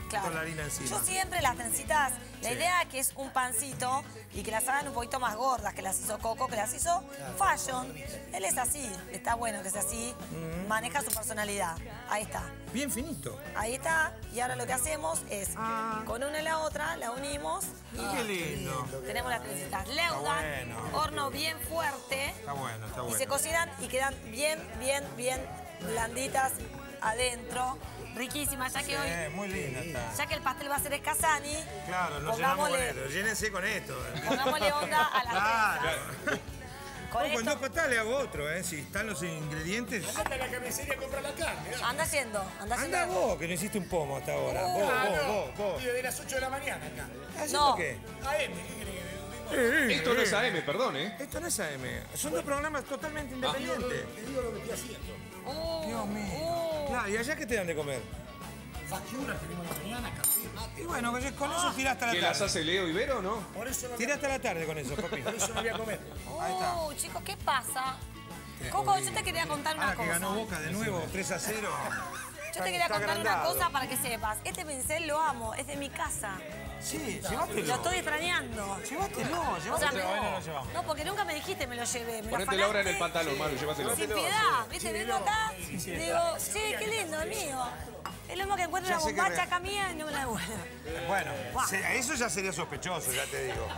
Claro. con la harina encima. Yo siempre las trencitas, la Sí. idea es que es un pancito y que las hagan un poquito más gordas, que las hizo Coco, que las hizo Fashion. Él es así, está bueno que sea así, maneja su personalidad. Ahí está. Bien finito. Ahí está, y ahora lo que hacemos es, con una y la otra, la unimos y Qué lindo. tenemos las trencitas. Leudan, bueno. horno bien fuerte, Está bueno, está y bueno. se cocinan y quedan bien, bien, bien blanditas adentro. Riquísimas, ya que hoy, Eh, muy linda está. ya que el pastel va a ser escasani, Claro, nos llenamos con pongámosle, esto. Llénense con esto. pongámosle onda a las Claro. trenzas. Con No, con dos esto, patadas le hago otro, ¿eh? Si están los ingredientes. Anda a la carnicería a comprar la carne. ¿no? anda yendo, anda yendo. Anda vos, que no hiciste un pomo hasta ahora. Uh, vos, Ah, vos, no. vos, vos. Tío, de las ocho de la mañana acá. ¿Haciendo No. qué? A M, ¿qué quiere que Eh, Esto no eh. es A M, perdón, ¿eh? Esto no es A M. Son dos programas totalmente independientes. Te digo lo que estoy haciendo. Uh, Dios mío. uh. Claro, ¿y allá qué te dan de comer? Facturas tenemos la mañana, café, mate. Y bueno, con con eso tirá hasta ¿Que la las tarde. hace Leo Ibero, no? Por eso no voy Tirá a, hasta la tarde con eso, papi. por eso no voy a comer. Ahí está. Uh, chicos, ¿qué pasa? Coco, yo te quería contar una Ahora que cosa. ganó Boca de nuevo, tres a cero. Yo te quería contar una cosa para que sepas. Este pincel lo amo, es de mi casa. Sí, llévatelo. Lo estoy extrañando. Llévatelo, O sea, llévatelo. me- no, porque nunca me dijiste me lo llevé. Me Ponete lo la obra en el afanaste pantalón, Maru, llévatelo. sin piedad. ¿Viste? Vengo acá, digo, sí, qué lindo, es mío. Es lo mismo que encuentro Ya una sé que bombacha re- acá mía y no me la devuelvo. Bueno, Guau. se- eso ya sería sospechoso, ya te digo.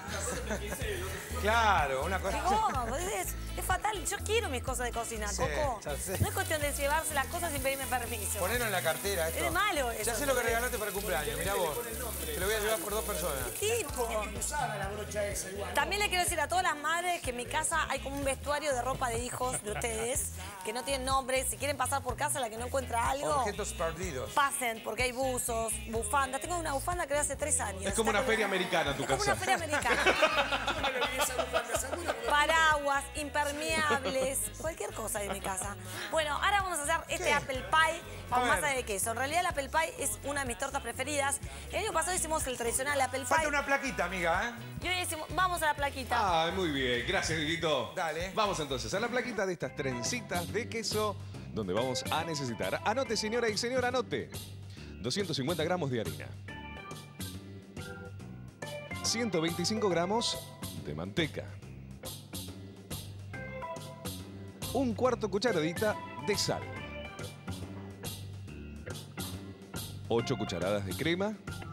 Claro, una cosa. ¿Cómo? Pues Es, es fatal. Yo quiero mis cosas de cocina, Sí, Coco. ya sé. No es cuestión de llevarse las cosas sin pedirme permiso. Ponelo en la cartera esto. Es malo eso. Ya sé lo que regalaste para el cumpleaños, mirá vos. Te lo voy a llevar por dos personas. Tipo. Usada la brocha esa igual. También le quiero decir a todas las madres que en mi casa hay como un vestuario de ropa de hijos de ustedes que no tienen nombre. Si quieren pasar por casa, la que no encuentra algo, Objetos perdidos. pasen, porque hay buzos, bufandas. Tengo una bufanda que hace tres años. Es como una Está feria americana tu Es como casa. una feria americana. Yo no le vi esa bufanda, seguro que Paraguas, impermeables, cualquier cosa de mi casa. Bueno, ahora vamos a hacer este apple pie con ver. masa de queso. En realidad el apple pie es una de mis tortas preferidas. El año pasado hicimos el tradicional apple pie. Falta una plaquita, amiga, ¿eh? Y hoy decimos, vamos a la plaquita. Ah, muy bien. Gracias, Dieguito. Dale. Vamos entonces a la plaquita de estas trencitas de queso, donde vamos a necesitar, anote señora y señor, anote, doscientos cincuenta gramos de harina, ciento veinticinco gramos de manteca, un cuarto cucharadita de sal, ocho cucharadas de crema,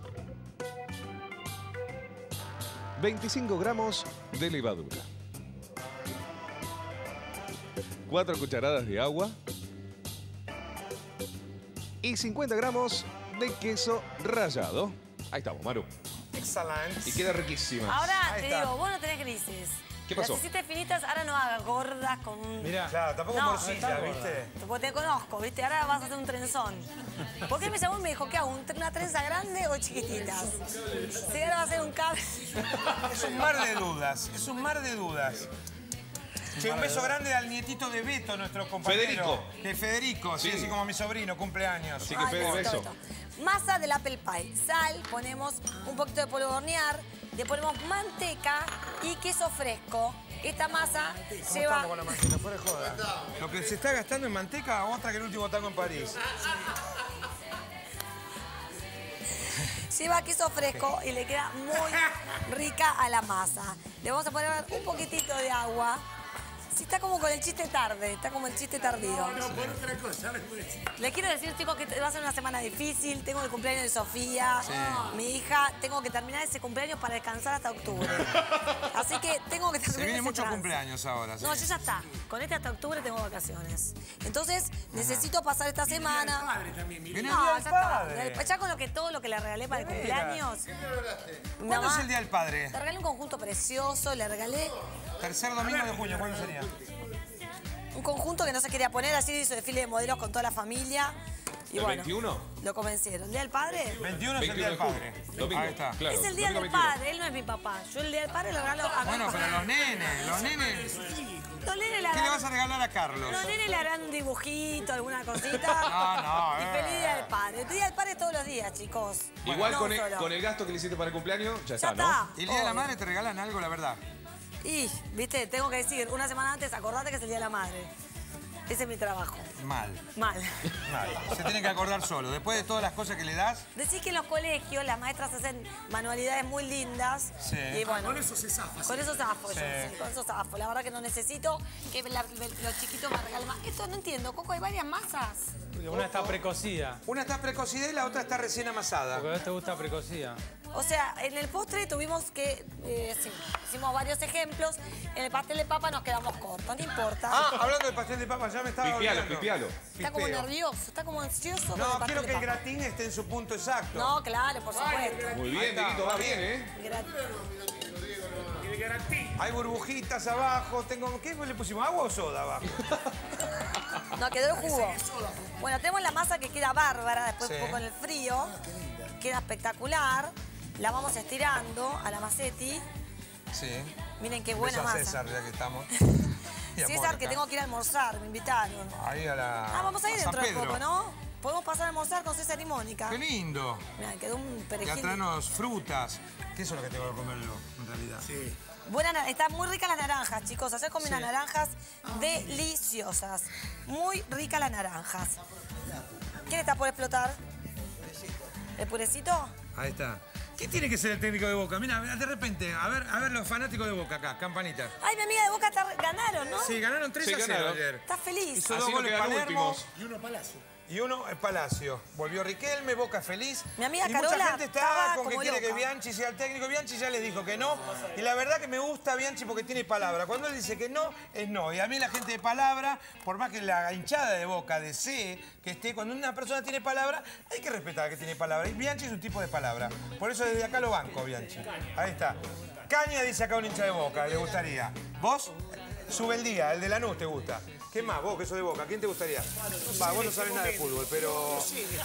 veinticinco gramos de levadura, cuatro cucharadas de agua y cincuenta gramos de queso rallado. Ahí estamos, Maru. Excelente. Y queda riquísima. Ahora Ahí te está. digo, vos no tenés grises. ¿Qué pasó? Las hiciste finitas, ahora no hagas gordas con un... Mirá. Claro, tampoco No, morcilla, ¿viste? Porque te conozco, ¿viste? Ahora vas a hacer un trenzón. Porque mi segundo me dijo, ¿qué hago? ¿Un- ¿Una trenza grande o chiquititas? Si ahora va a ser un cable. Es un mar de dudas, es un mar de dudas. Che, un beso grande al nietito de Beto, nuestro compañero. Federico. De Federico, sí, Sí. así como mi sobrino, cumpleaños. Así que Ay, Fede, beso, beso. beso. Masa del apple pie. Sal, ponemos un poquito de polvo de hornear, le ponemos manteca y queso fresco. Esta masa ¿Cómo lleva... estamos con la manteca? Fuera de joda. Lo que se está gastando en manteca, otra que el último taco en París. Lleva queso fresco y le queda muy rica a la masa. Le vamos a poner un poquitito de agua. Sí, está como con el chiste tarde, está como el chiste tardío. no, por otra cosa. no puede ser. Le quiero decir, chicos, que va a ser una semana difícil. Tengo el cumpleaños de Sofía, mi hija. Tengo que terminar ese cumpleaños para descansar hasta octubre. Así que tengo que terminar Se vienen ese muchos trance. cumpleaños ahora. No, sí. yo ya está. Con este hasta octubre tengo vacaciones. Entonces, necesito pasar esta semana. Padre también, mi Viene No, el ya Día del está. Padre. Ya con lo que todo lo que le regalé para el Mira. cumpleaños. Mi ¿Cuándo mamá- es el Día del Padre? Le regalé un conjunto precioso, le regalé Tercer domingo de junio, ¿cuándo sería? un conjunto que no se quería poner, así hizo desfile de modelos con toda la familia. Y ¿El bueno, veintiuno? lo convencieron. ¿Día del Padre? veintiuno es el Día del veintiuno de Padre. junio. Domingo. Ahí está. Claro, Es el Día domingo del veintiuno. Padre, él no es mi papá. Yo el Día del Padre le regalo a mi Bueno, papá. pero los nenes, los nenes. Los nenes le ¿Qué le harán, vas a regalar a Carlos? los nenes le harán un dibujito, alguna cosita. No, no, Y eh. feliz Día del Padre. El Día del Padre es todos los días, chicos. Igual No con, el, solo. con el gasto que le hiciste para el cumpleaños, ya Ya está, está. ¿no? ¿Y el Día de la Obvio. Madre te regalan algo, la verdad? Y, viste, tengo que decir, una semana antes, acordate que es el Día de la Madre. Ese es mi trabajo. Mal. Mal. Mal. Se tiene que acordar solo. Después de todas las cosas que le das... Decís que en los colegios las maestras hacen manualidades muy lindas. Sí. Y bueno, Con eso se zafa. con eso zafo Sí. yo, sí, con eso zafo. La verdad que no necesito que la- los chiquitos me regalen más. Esto no entiendo, Coco, hay varias masas. Una está precocida. Una está precocida y la otra está recién amasada. Porque a vos te gusta precocida. O sea, en el postre tuvimos que, eh, sí, hicimos varios ejemplos. En el pastel de papa nos quedamos cortos, no importa. Ah, hablando del pastel de papa, ya me estaba Pipialo, olvidando. pipialo. Está como Pipeo. nervioso, está como ansioso con el No, pastel quiero de que el papa. gratín esté en su punto exacto. No, claro, por supuesto. Muy Ahí bien, está, Dieguito, va bien, ¿eh? Gra- El garantí. Hay burbujitas abajo. Tengo... ¿Qué le pusimos? ¿Agua o soda abajo? No, quedó el jugo. Bueno, tenemos la masa que queda bárbara después Sí. un poco en el frío. Queda espectacular. La vamos estirando a la macetti. Sí. Miren qué buena Beso a masa. César, ya que estamos. Y a César, Mónica. que tengo que ir a almorzar, me invitaron. Ahí a la... Ah, vamos a ir San dentro de Pedro. poco, ¿no? Podemos pasar a almorzar con César y Mónica. Qué lindo. Mirá, quedó un Y perejil. atranos frutas. ¿Qué eso es lo que tengo que comerlo, en realidad? Sí. Buena, na- están muy ricas las naranjas, chicos. Ayer comí Sí. unas naranjas deliciosas. Muy ricas las naranjas. ¿Quién está por explotar? ¿El purecito? Ahí está. ¿Quién tiene que ser el técnico de Boca? Mira, mira, de repente, a ver, a ver los fanáticos de Boca acá, campanitas. Ay, mi amiga de Boca está- ganaron, ¿no? Sí, ganaron tres Sí, a cero ganaron. ayer. Está feliz. Hizo Así dos no goles quedaron Palermo últimos. Y uno Palacio. y uno el Palacio. Volvió Riquelme, Boca feliz. Mi amiga y Carola mucha gente está estaba con que como quiere que loca. Bianchi sea el técnico. Bianchi ya les dijo que no. Y la verdad que me gusta Bianchi porque tiene palabra. Cuando él dice que no, es no. Y a mí la gente de palabra, por más que la hinchada de Boca desee que esté, cuando una persona tiene palabra, hay que respetar que tiene palabra. Y Bianchi es un tipo de palabra. Por eso desde acá lo banco, Bianchi. Ahí está. Caña dice acá un hincha de Boca, le gustaría. ¿Vos? Sube el día, el de Lanús te gusta. ¿Qué más? Vos que sos de Boca, ¿quién te gustaría? Va, vos no sabés nada de fútbol, pero...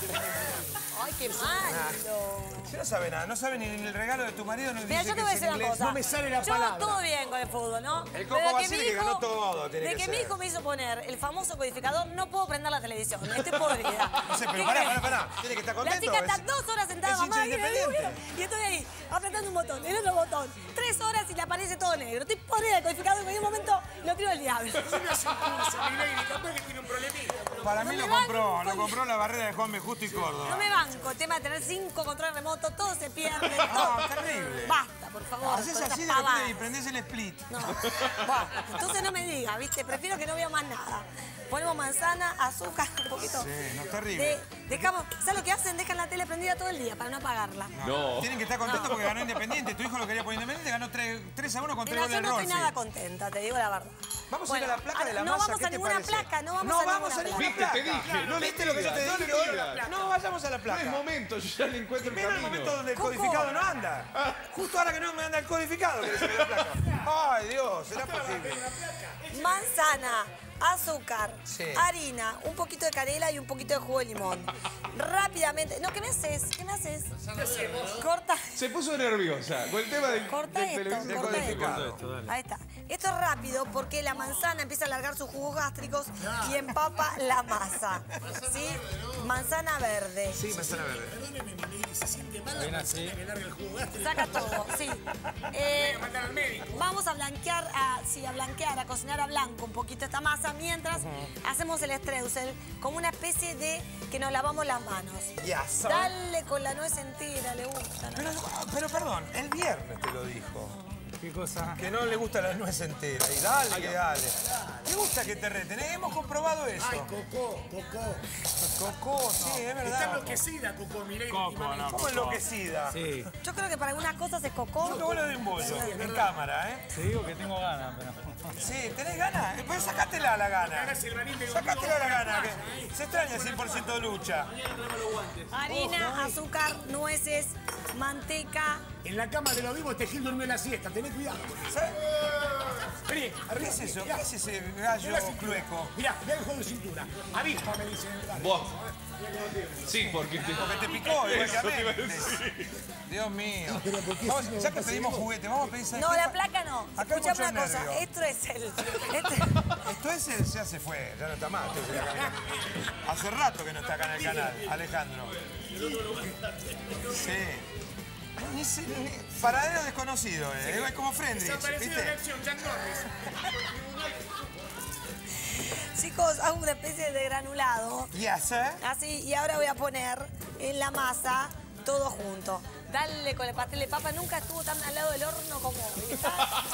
Ay, qué malo. Si no sabe nada, no sabe ni el regalo de tu marido, no Mira, dice yo te que voy a es decir en una inglés. cosa. No me sale la yo palabra. todo bien con el fútbol, ¿no? El Coco Pero de Basile mi que hijo- ganó todo, tiene De que que mi ser. hijo me hizo poner el famoso codificador, no puedo prender la televisión. Estoy podrida. No sé, pero ¿Qué pará, crees? pará, pará. Tiene que estar La contento. chica está es- dos horas sentada, es hincha mamá, y, independiente. y estoy ahí, apretando un botón, el otro botón. Tres horas y le aparece todo negro. Estoy podrida del codificador, en cualquier momento lo tiro al diablo. No se impulsa, Milei, capaz que tiene un problemita. Para No mí me lo van compró, con- lo compró la barrera de Juan B. Justo y Córdoba. No me banco, tema de tener cinco controles remotos, todo se pierde. No, todo. terrible. Basta, por favor. Haces con esas así de pavadas. repente y prendés el split. No. Bueno, entonces no me diga, ¿viste? Prefiero que no vea más nada. Ponemos manzana, azúcar, un poquito. Sí, no, terrible. De- dejamos, ¿sabes lo que hacen? Dejan la tele prendida todo el día para no apagarla. No. Tienen que estar contentos porque ganó Independiente. Tu hijo lo quería por Independiente, ganó tres a uno con tres Mira, goles yo del no estoy Rolfi. nada contenta, te digo la verdad. Vamos a ir Bueno, a la placa de la no masa, vamos ¿qué a te ninguna parece? placa, no vamos no a vamos ninguna a placa. ninguna Viste, te placa. dije, no le ¿Viste lo que yo te digas, dije? no le digas. No vayamos a la No placa. es momento, yo ya le encuentro el Primero el camino. momento donde el Coco. codificado no anda. Justo ahora que no me anda el codificado, que le sale la placa. Ay, Dios, ¿será posible? Manzana, azúcar, Sí. harina, un poquito de canela y un poquito de jugo de limón. Rápidamente. No, ¿qué me haces? ¿Qué me haces? Corta. Se puso nerviosa con el tema del, Corta del esto, televisor. corta codificado. esto. Ahí está. Esto es rápido porque la manzana empieza a alargar sus jugos gástricos y empapa la masa. ¿Sí? Manzana verde. Sí, manzana verde. Perdóneme, Milei, se siente mal Ven la así. manzana que larga el jugo gástrico. Saca todo, sí. Eh, Mandar al médico. vamos a blanquear, a, sí, a blanquear, a cocinar a blanco un poquito esta masa mientras hacemos el streusel como una especie de que nos lavamos las manos. Ya so- Dale con la nuez entera, le gusta. ¿no? Pero, pero perdón, el viernes te lo dijo. ¿Qué cosa? Que no le gusta la nuez entera. Y dale, que dale. ¿Te gusta que te reten? ¿Eh? Hemos comprobado eso. Ay, Coco, Coco. Coco, sí, es Está verdad. enloquecida, Coco, Milei. Coco, últimamente. no. ¿Cómo enloquecida? Sí. Yo creo que para algunas cosas es cocó. Yo te vuelo de un bollo, en cámara, ¿eh? Te digo que tengo ganas, pero... Sí, ¿tenés ganas? Eh, Pues sacátela la gana. Hagas el barín de Sacátela la gana. Que se extraña el cien por ciento de lucha. Harina, azúcar, nueces, manteca. En la cama de los vivos, este Gil durmió en la siesta. Tenés cuidado. ¿Sabes? Vení, ¿Qué es eso? ¿Qué es ese gallo clueco? Mirá, mirá el juego de cintura. Avispa, me dicen. Vos. Sí, porque te... Porque te picó, igual que a Eso te iba a mí. decir. Dios mío. Vamos, ya que pedimos juguete, vamos a pedir... No, la placa no. Acá hay Escuchame mucho una cosa. nervio. Esto es el. Este, Esto es el, ya se fue, ya no está más. esto es acá. Hace rato que no está acá en el canal, Alejandro. Sí. Ni se- ni- paradero desconocido, eh. Es como Friendrich, Desapareció de la ¿viste? acción, Jack Norris. Chicos, hago una especie de granulado. Yes, ¿eh? Así, y ahora voy a poner en la masa todo junto. Dale con el pastel de papa. Nunca estuvo tan al lado del horno como hoy. Está,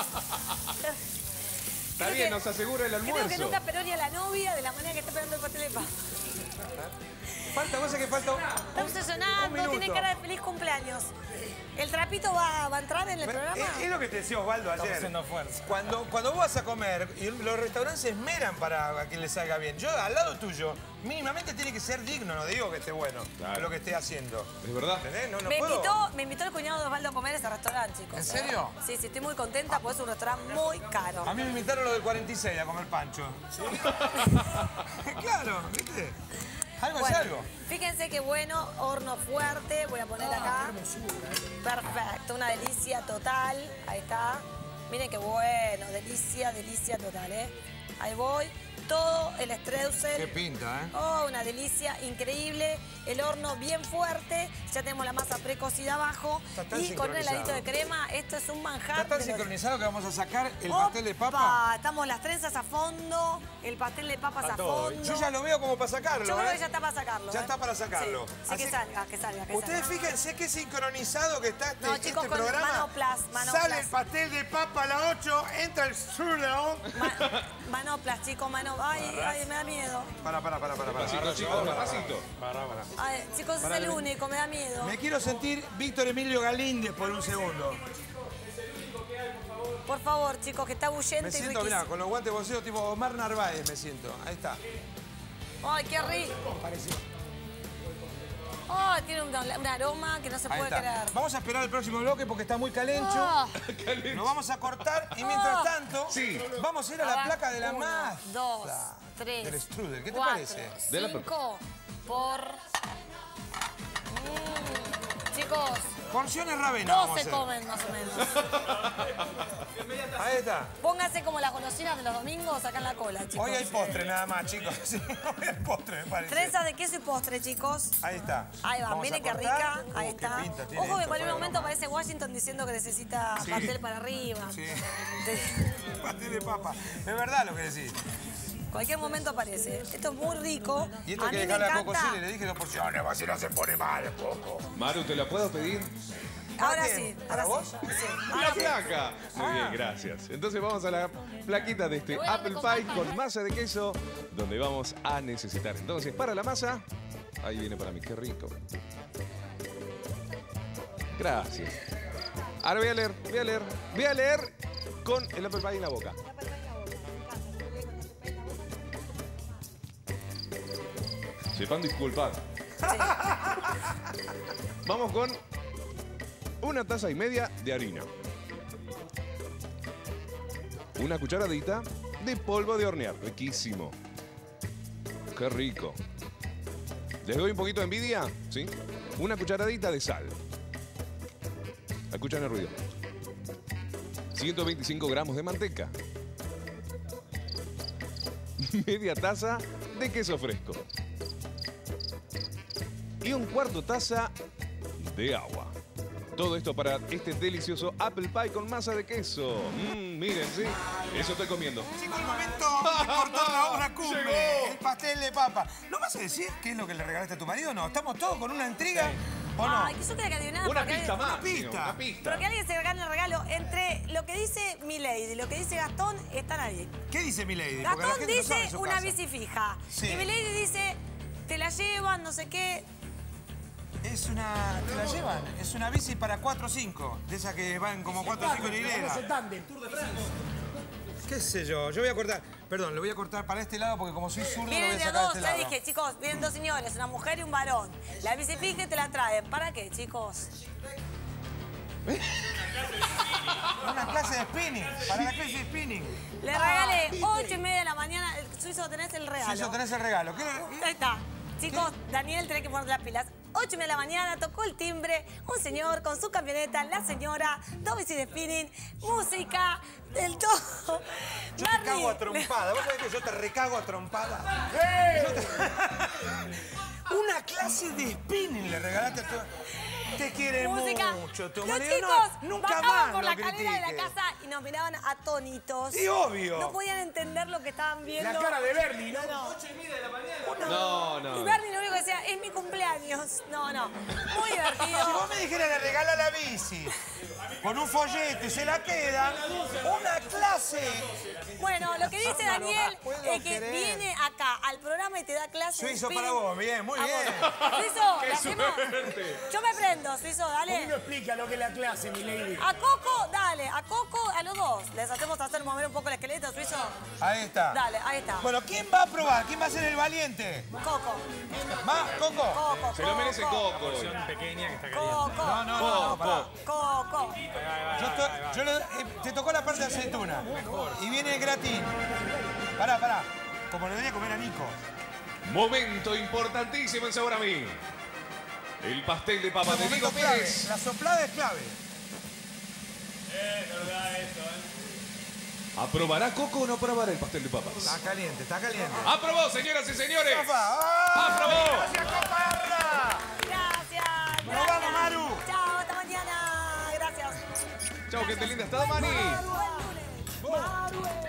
Está bien, nos asegura el almuerzo. Creo que nunca Peroni a la novia de la manera que está esperando el pastel de papa. Falta, cosa que falta. Está obsesionando, tiene cara de feliz cumpleaños. ¿El trapito va, va a entrar en el programa? Es, es lo que te decía Osvaldo ayer. Estamos haciendo fuerza. Cuando, cuando vos vas a comer, y los restaurantes se esmeran para que les salga bien. Yo, al lado tuyo, mínimamente tiene que ser digno, no digo que esté bueno, Claro. lo que esté haciendo. Es verdad. ¿Entendés? No, no me, puedo. invitó, me invitó el cuñado de Osvaldo a comer a ese restaurante, chicos. ¿En serio? Sí, sí, estoy muy contenta porque es un restaurante muy caro. A mí me invitaron los del cuarenta y seis a comer pancho. Claro, ¿viste? Algo Bueno, es algo. fíjense qué bueno, horno fuerte, voy a poner acá. Perfecto, una delicia total. Ahí está. Miren qué bueno, delicia, delicia total, ¿eh? Ahí voy. Todo el streusel. Qué pinta, ¿eh? Oh, una delicia increíble. El horno bien fuerte. Ya tenemos la masa precocida abajo. Está tan Y con un sincronizado. heladito de crema, esto es un manjar. Está tan de los- sincronizado que vamos a sacar el ¡Opa! pastel de papa. Estamos las trenzas a fondo, el pastel de papas a, A todo. fondo. Yo ya lo veo como para sacarlo, Yo creo ¿eh? que ya está para sacarlo. Ya ¿eh? está para sacarlo. Sí, sí, Así- que salga, que salga, que Ustedes salga. fíjense qué sincronizado que está este, No, chicos, este con programa. Manoplas, Manoplas. Sale el pastel de papa a las ocho, entra el surleón. Ma- manoplas, chicos, manoplas. Ay, ay, me da miedo. Para, para, para, para. para. Pasito, chicos, pasito. Ay, chicos, es el único, me da miedo. Me quiero sentir Víctor Emilio Galíndez por un segundo. Por favor, chicos, que está bullente Me y siento, mirá, riquísimo. con los guantes bolsillos tipo Omar Narváez me siento. Ahí está. Ay, qué rico. Ay, tiene un, un aroma que no se Ahí puede está. creer. Vamos a esperar el próximo bloque porque está muy calencho. Ah. Lo vamos a cortar y mientras Ah. tanto Sí. vamos a ir a la ver, placa de la uno, masa. Dos, tres, Del strudel. ¿Qué te cuatro, parece? De la cinco por... Mm, chicos, Porciones Ravena vamos a doce hacer. comen más o menos. Ahí está. Pónganse como las golosinas de los domingos, sacan la cola, chicos. Hoy hay postre nada más, chicos. Sí, hoy hay postre, me parece. Trenzas de queso y postre, chicos. Ahí está. Ahí va, Vamos miren a qué cortar. rica. Ahí Uh, qué está. pinta tiene Ojo que esto, en cualquier fuera momento broma. aparece Washington diciendo que necesita Sí. pastel para arriba. Sí. De- Pastel de papa. Es verdad lo que decís. cualquier momento aparece. Esto es muy rico. Y esto a hay que mí me dejarle a encanta. Coco Cile, le dije dos porciones, va si no se pone mal, Coco. Maru, ¿te la puedo pedir? Ahora ¿Para sí, quién? ahora ¿Para sí. vos? Sí. ¡La Ahora sí. placa! Muy Ah. bien, gracias. Entonces vamos a la plaquita de este Apple Pie con masa de queso, donde vamos a necesitar. Entonces, para la masa, ahí viene para mí, qué rico. Gracias. Ahora voy a leer, voy a leer, voy a leer con el Apple Pie en la boca. Sepan disculpar. Vamos con una taza y media de harina. Una cucharadita de polvo de hornear. Riquísimo. Qué rico. ¿Les doy un poquito de envidia? ¿Sí? Una cucharadita de sal. Escuchan el ruido. ciento veinticinco gramos de manteca. Media taza de queso fresco. Y un cuarto taza de agua. Todo esto para este delicioso apple pie con masa de queso. Mmm, miren, sí. Eso estoy comiendo. Llegó el momento de cortar la obra cumbre. Llegó. El pastel de papa. ¿No vas a decir qué es lo que le regalaste a tu marido? No, estamos todos con una intriga. ¿O no? Ay, que yo quería que adivinara. Una porque pista alguien- más. pista. señor, Una pista. Pero que alguien se gane el regalo. Entre lo que dice Milady y lo que dice Gastón, están ahí. ¿Qué dice Milady? Porque la Gastón gente no sabe dice su una casa. bici fija. Sí. Y Milady dice, te la llevan, no sé qué. Es una... ¿Te la llevan? Es una bici para cuatro o cinco. De esas que van como cuatro o cinco en hilera. Vamos en tándem, Tour de France. ¿Qué sé yo? Yo voy a cortar... Perdón, lo voy a cortar para este lado porque como soy zurdo lo voy Vienen a de sacar de dos, este ya lado. dije, chicos, vienen dos señores, una mujer y un varón. La bici fija y te la traen. ¿Para qué, chicos? Una clase de spinning. Para la clase de spinning. Le regalé ocho y media de la mañana. El suizo tenés el regalo. Si eso tenés el regalo. ¿Qué? Ahí está. Chicos, Daniel, tenés que poner las pilas. ocho y media de la mañana, tocó el timbre, un señor con su camioneta, la señora, dos bicis de spinning, música, del todo. Yo te cago a trompada. ¿Vos sabés que yo te recago a trompada? Yo te- Una clase de spinning le regalaste a tu... Te quiere Música. mucho tu Los marido. chicos No, nunca bajaban más por lo la escalera de la critiques. casa y nos miraban atónitos. Y obvio. No podían entender lo que estaban viendo. La cara de Bernie, ¿no? No, no. Muy Si divertido. vos me dijeras le regala la bici con un folleto y se la quedan, una clase. Bueno, lo que dice Daniel puedo es que creer. viene acá al programa y te da clases. Suizo de para spinning. vos, bien, muy A bien. vos. Suizo, ¡Qué ¿la hacemos? suerte! Yo me prendo, Suizo, ¿Por qué no dale. explica lo que es la clase, mi lady? A Coco, dale. A Coco, a los dos. Les hacemos hacer mover un poco el esqueleto, Suizo. Ahí está. Dale, ahí está. Bueno, ¿quién va a probar? ¿Quién va a ser el valiente? Coco. ¿Más? ¿Coco? Coco, Se lo merece Coco. Porción pequeña que está caliente. Coco. No, no, no, no, pará. Coco. Ahí va, ahí va, Yo, ahí to- va, ahí va. yo le- eh, te tocó la parte de aceituna. Y viene el gratín. Pará, pará. Como le doy a comer a Nico. Momento importantísimo en Sabor a Mí. El pastel de papa de Nico Momento clave. Pérez. La soplada es clave. ¿Aprobará Coco o no aprobará el pastel de papas? Está caliente, está caliente. ¡Aprobó, señoras y señores! ¡Ah! ¡Aprobó! ¡Gracias, compadre! Gracias. Nos vamos, Maru. Chao, hasta mañana. Gracias. Chao, gente linda. Hasta Dani. Buen lunes.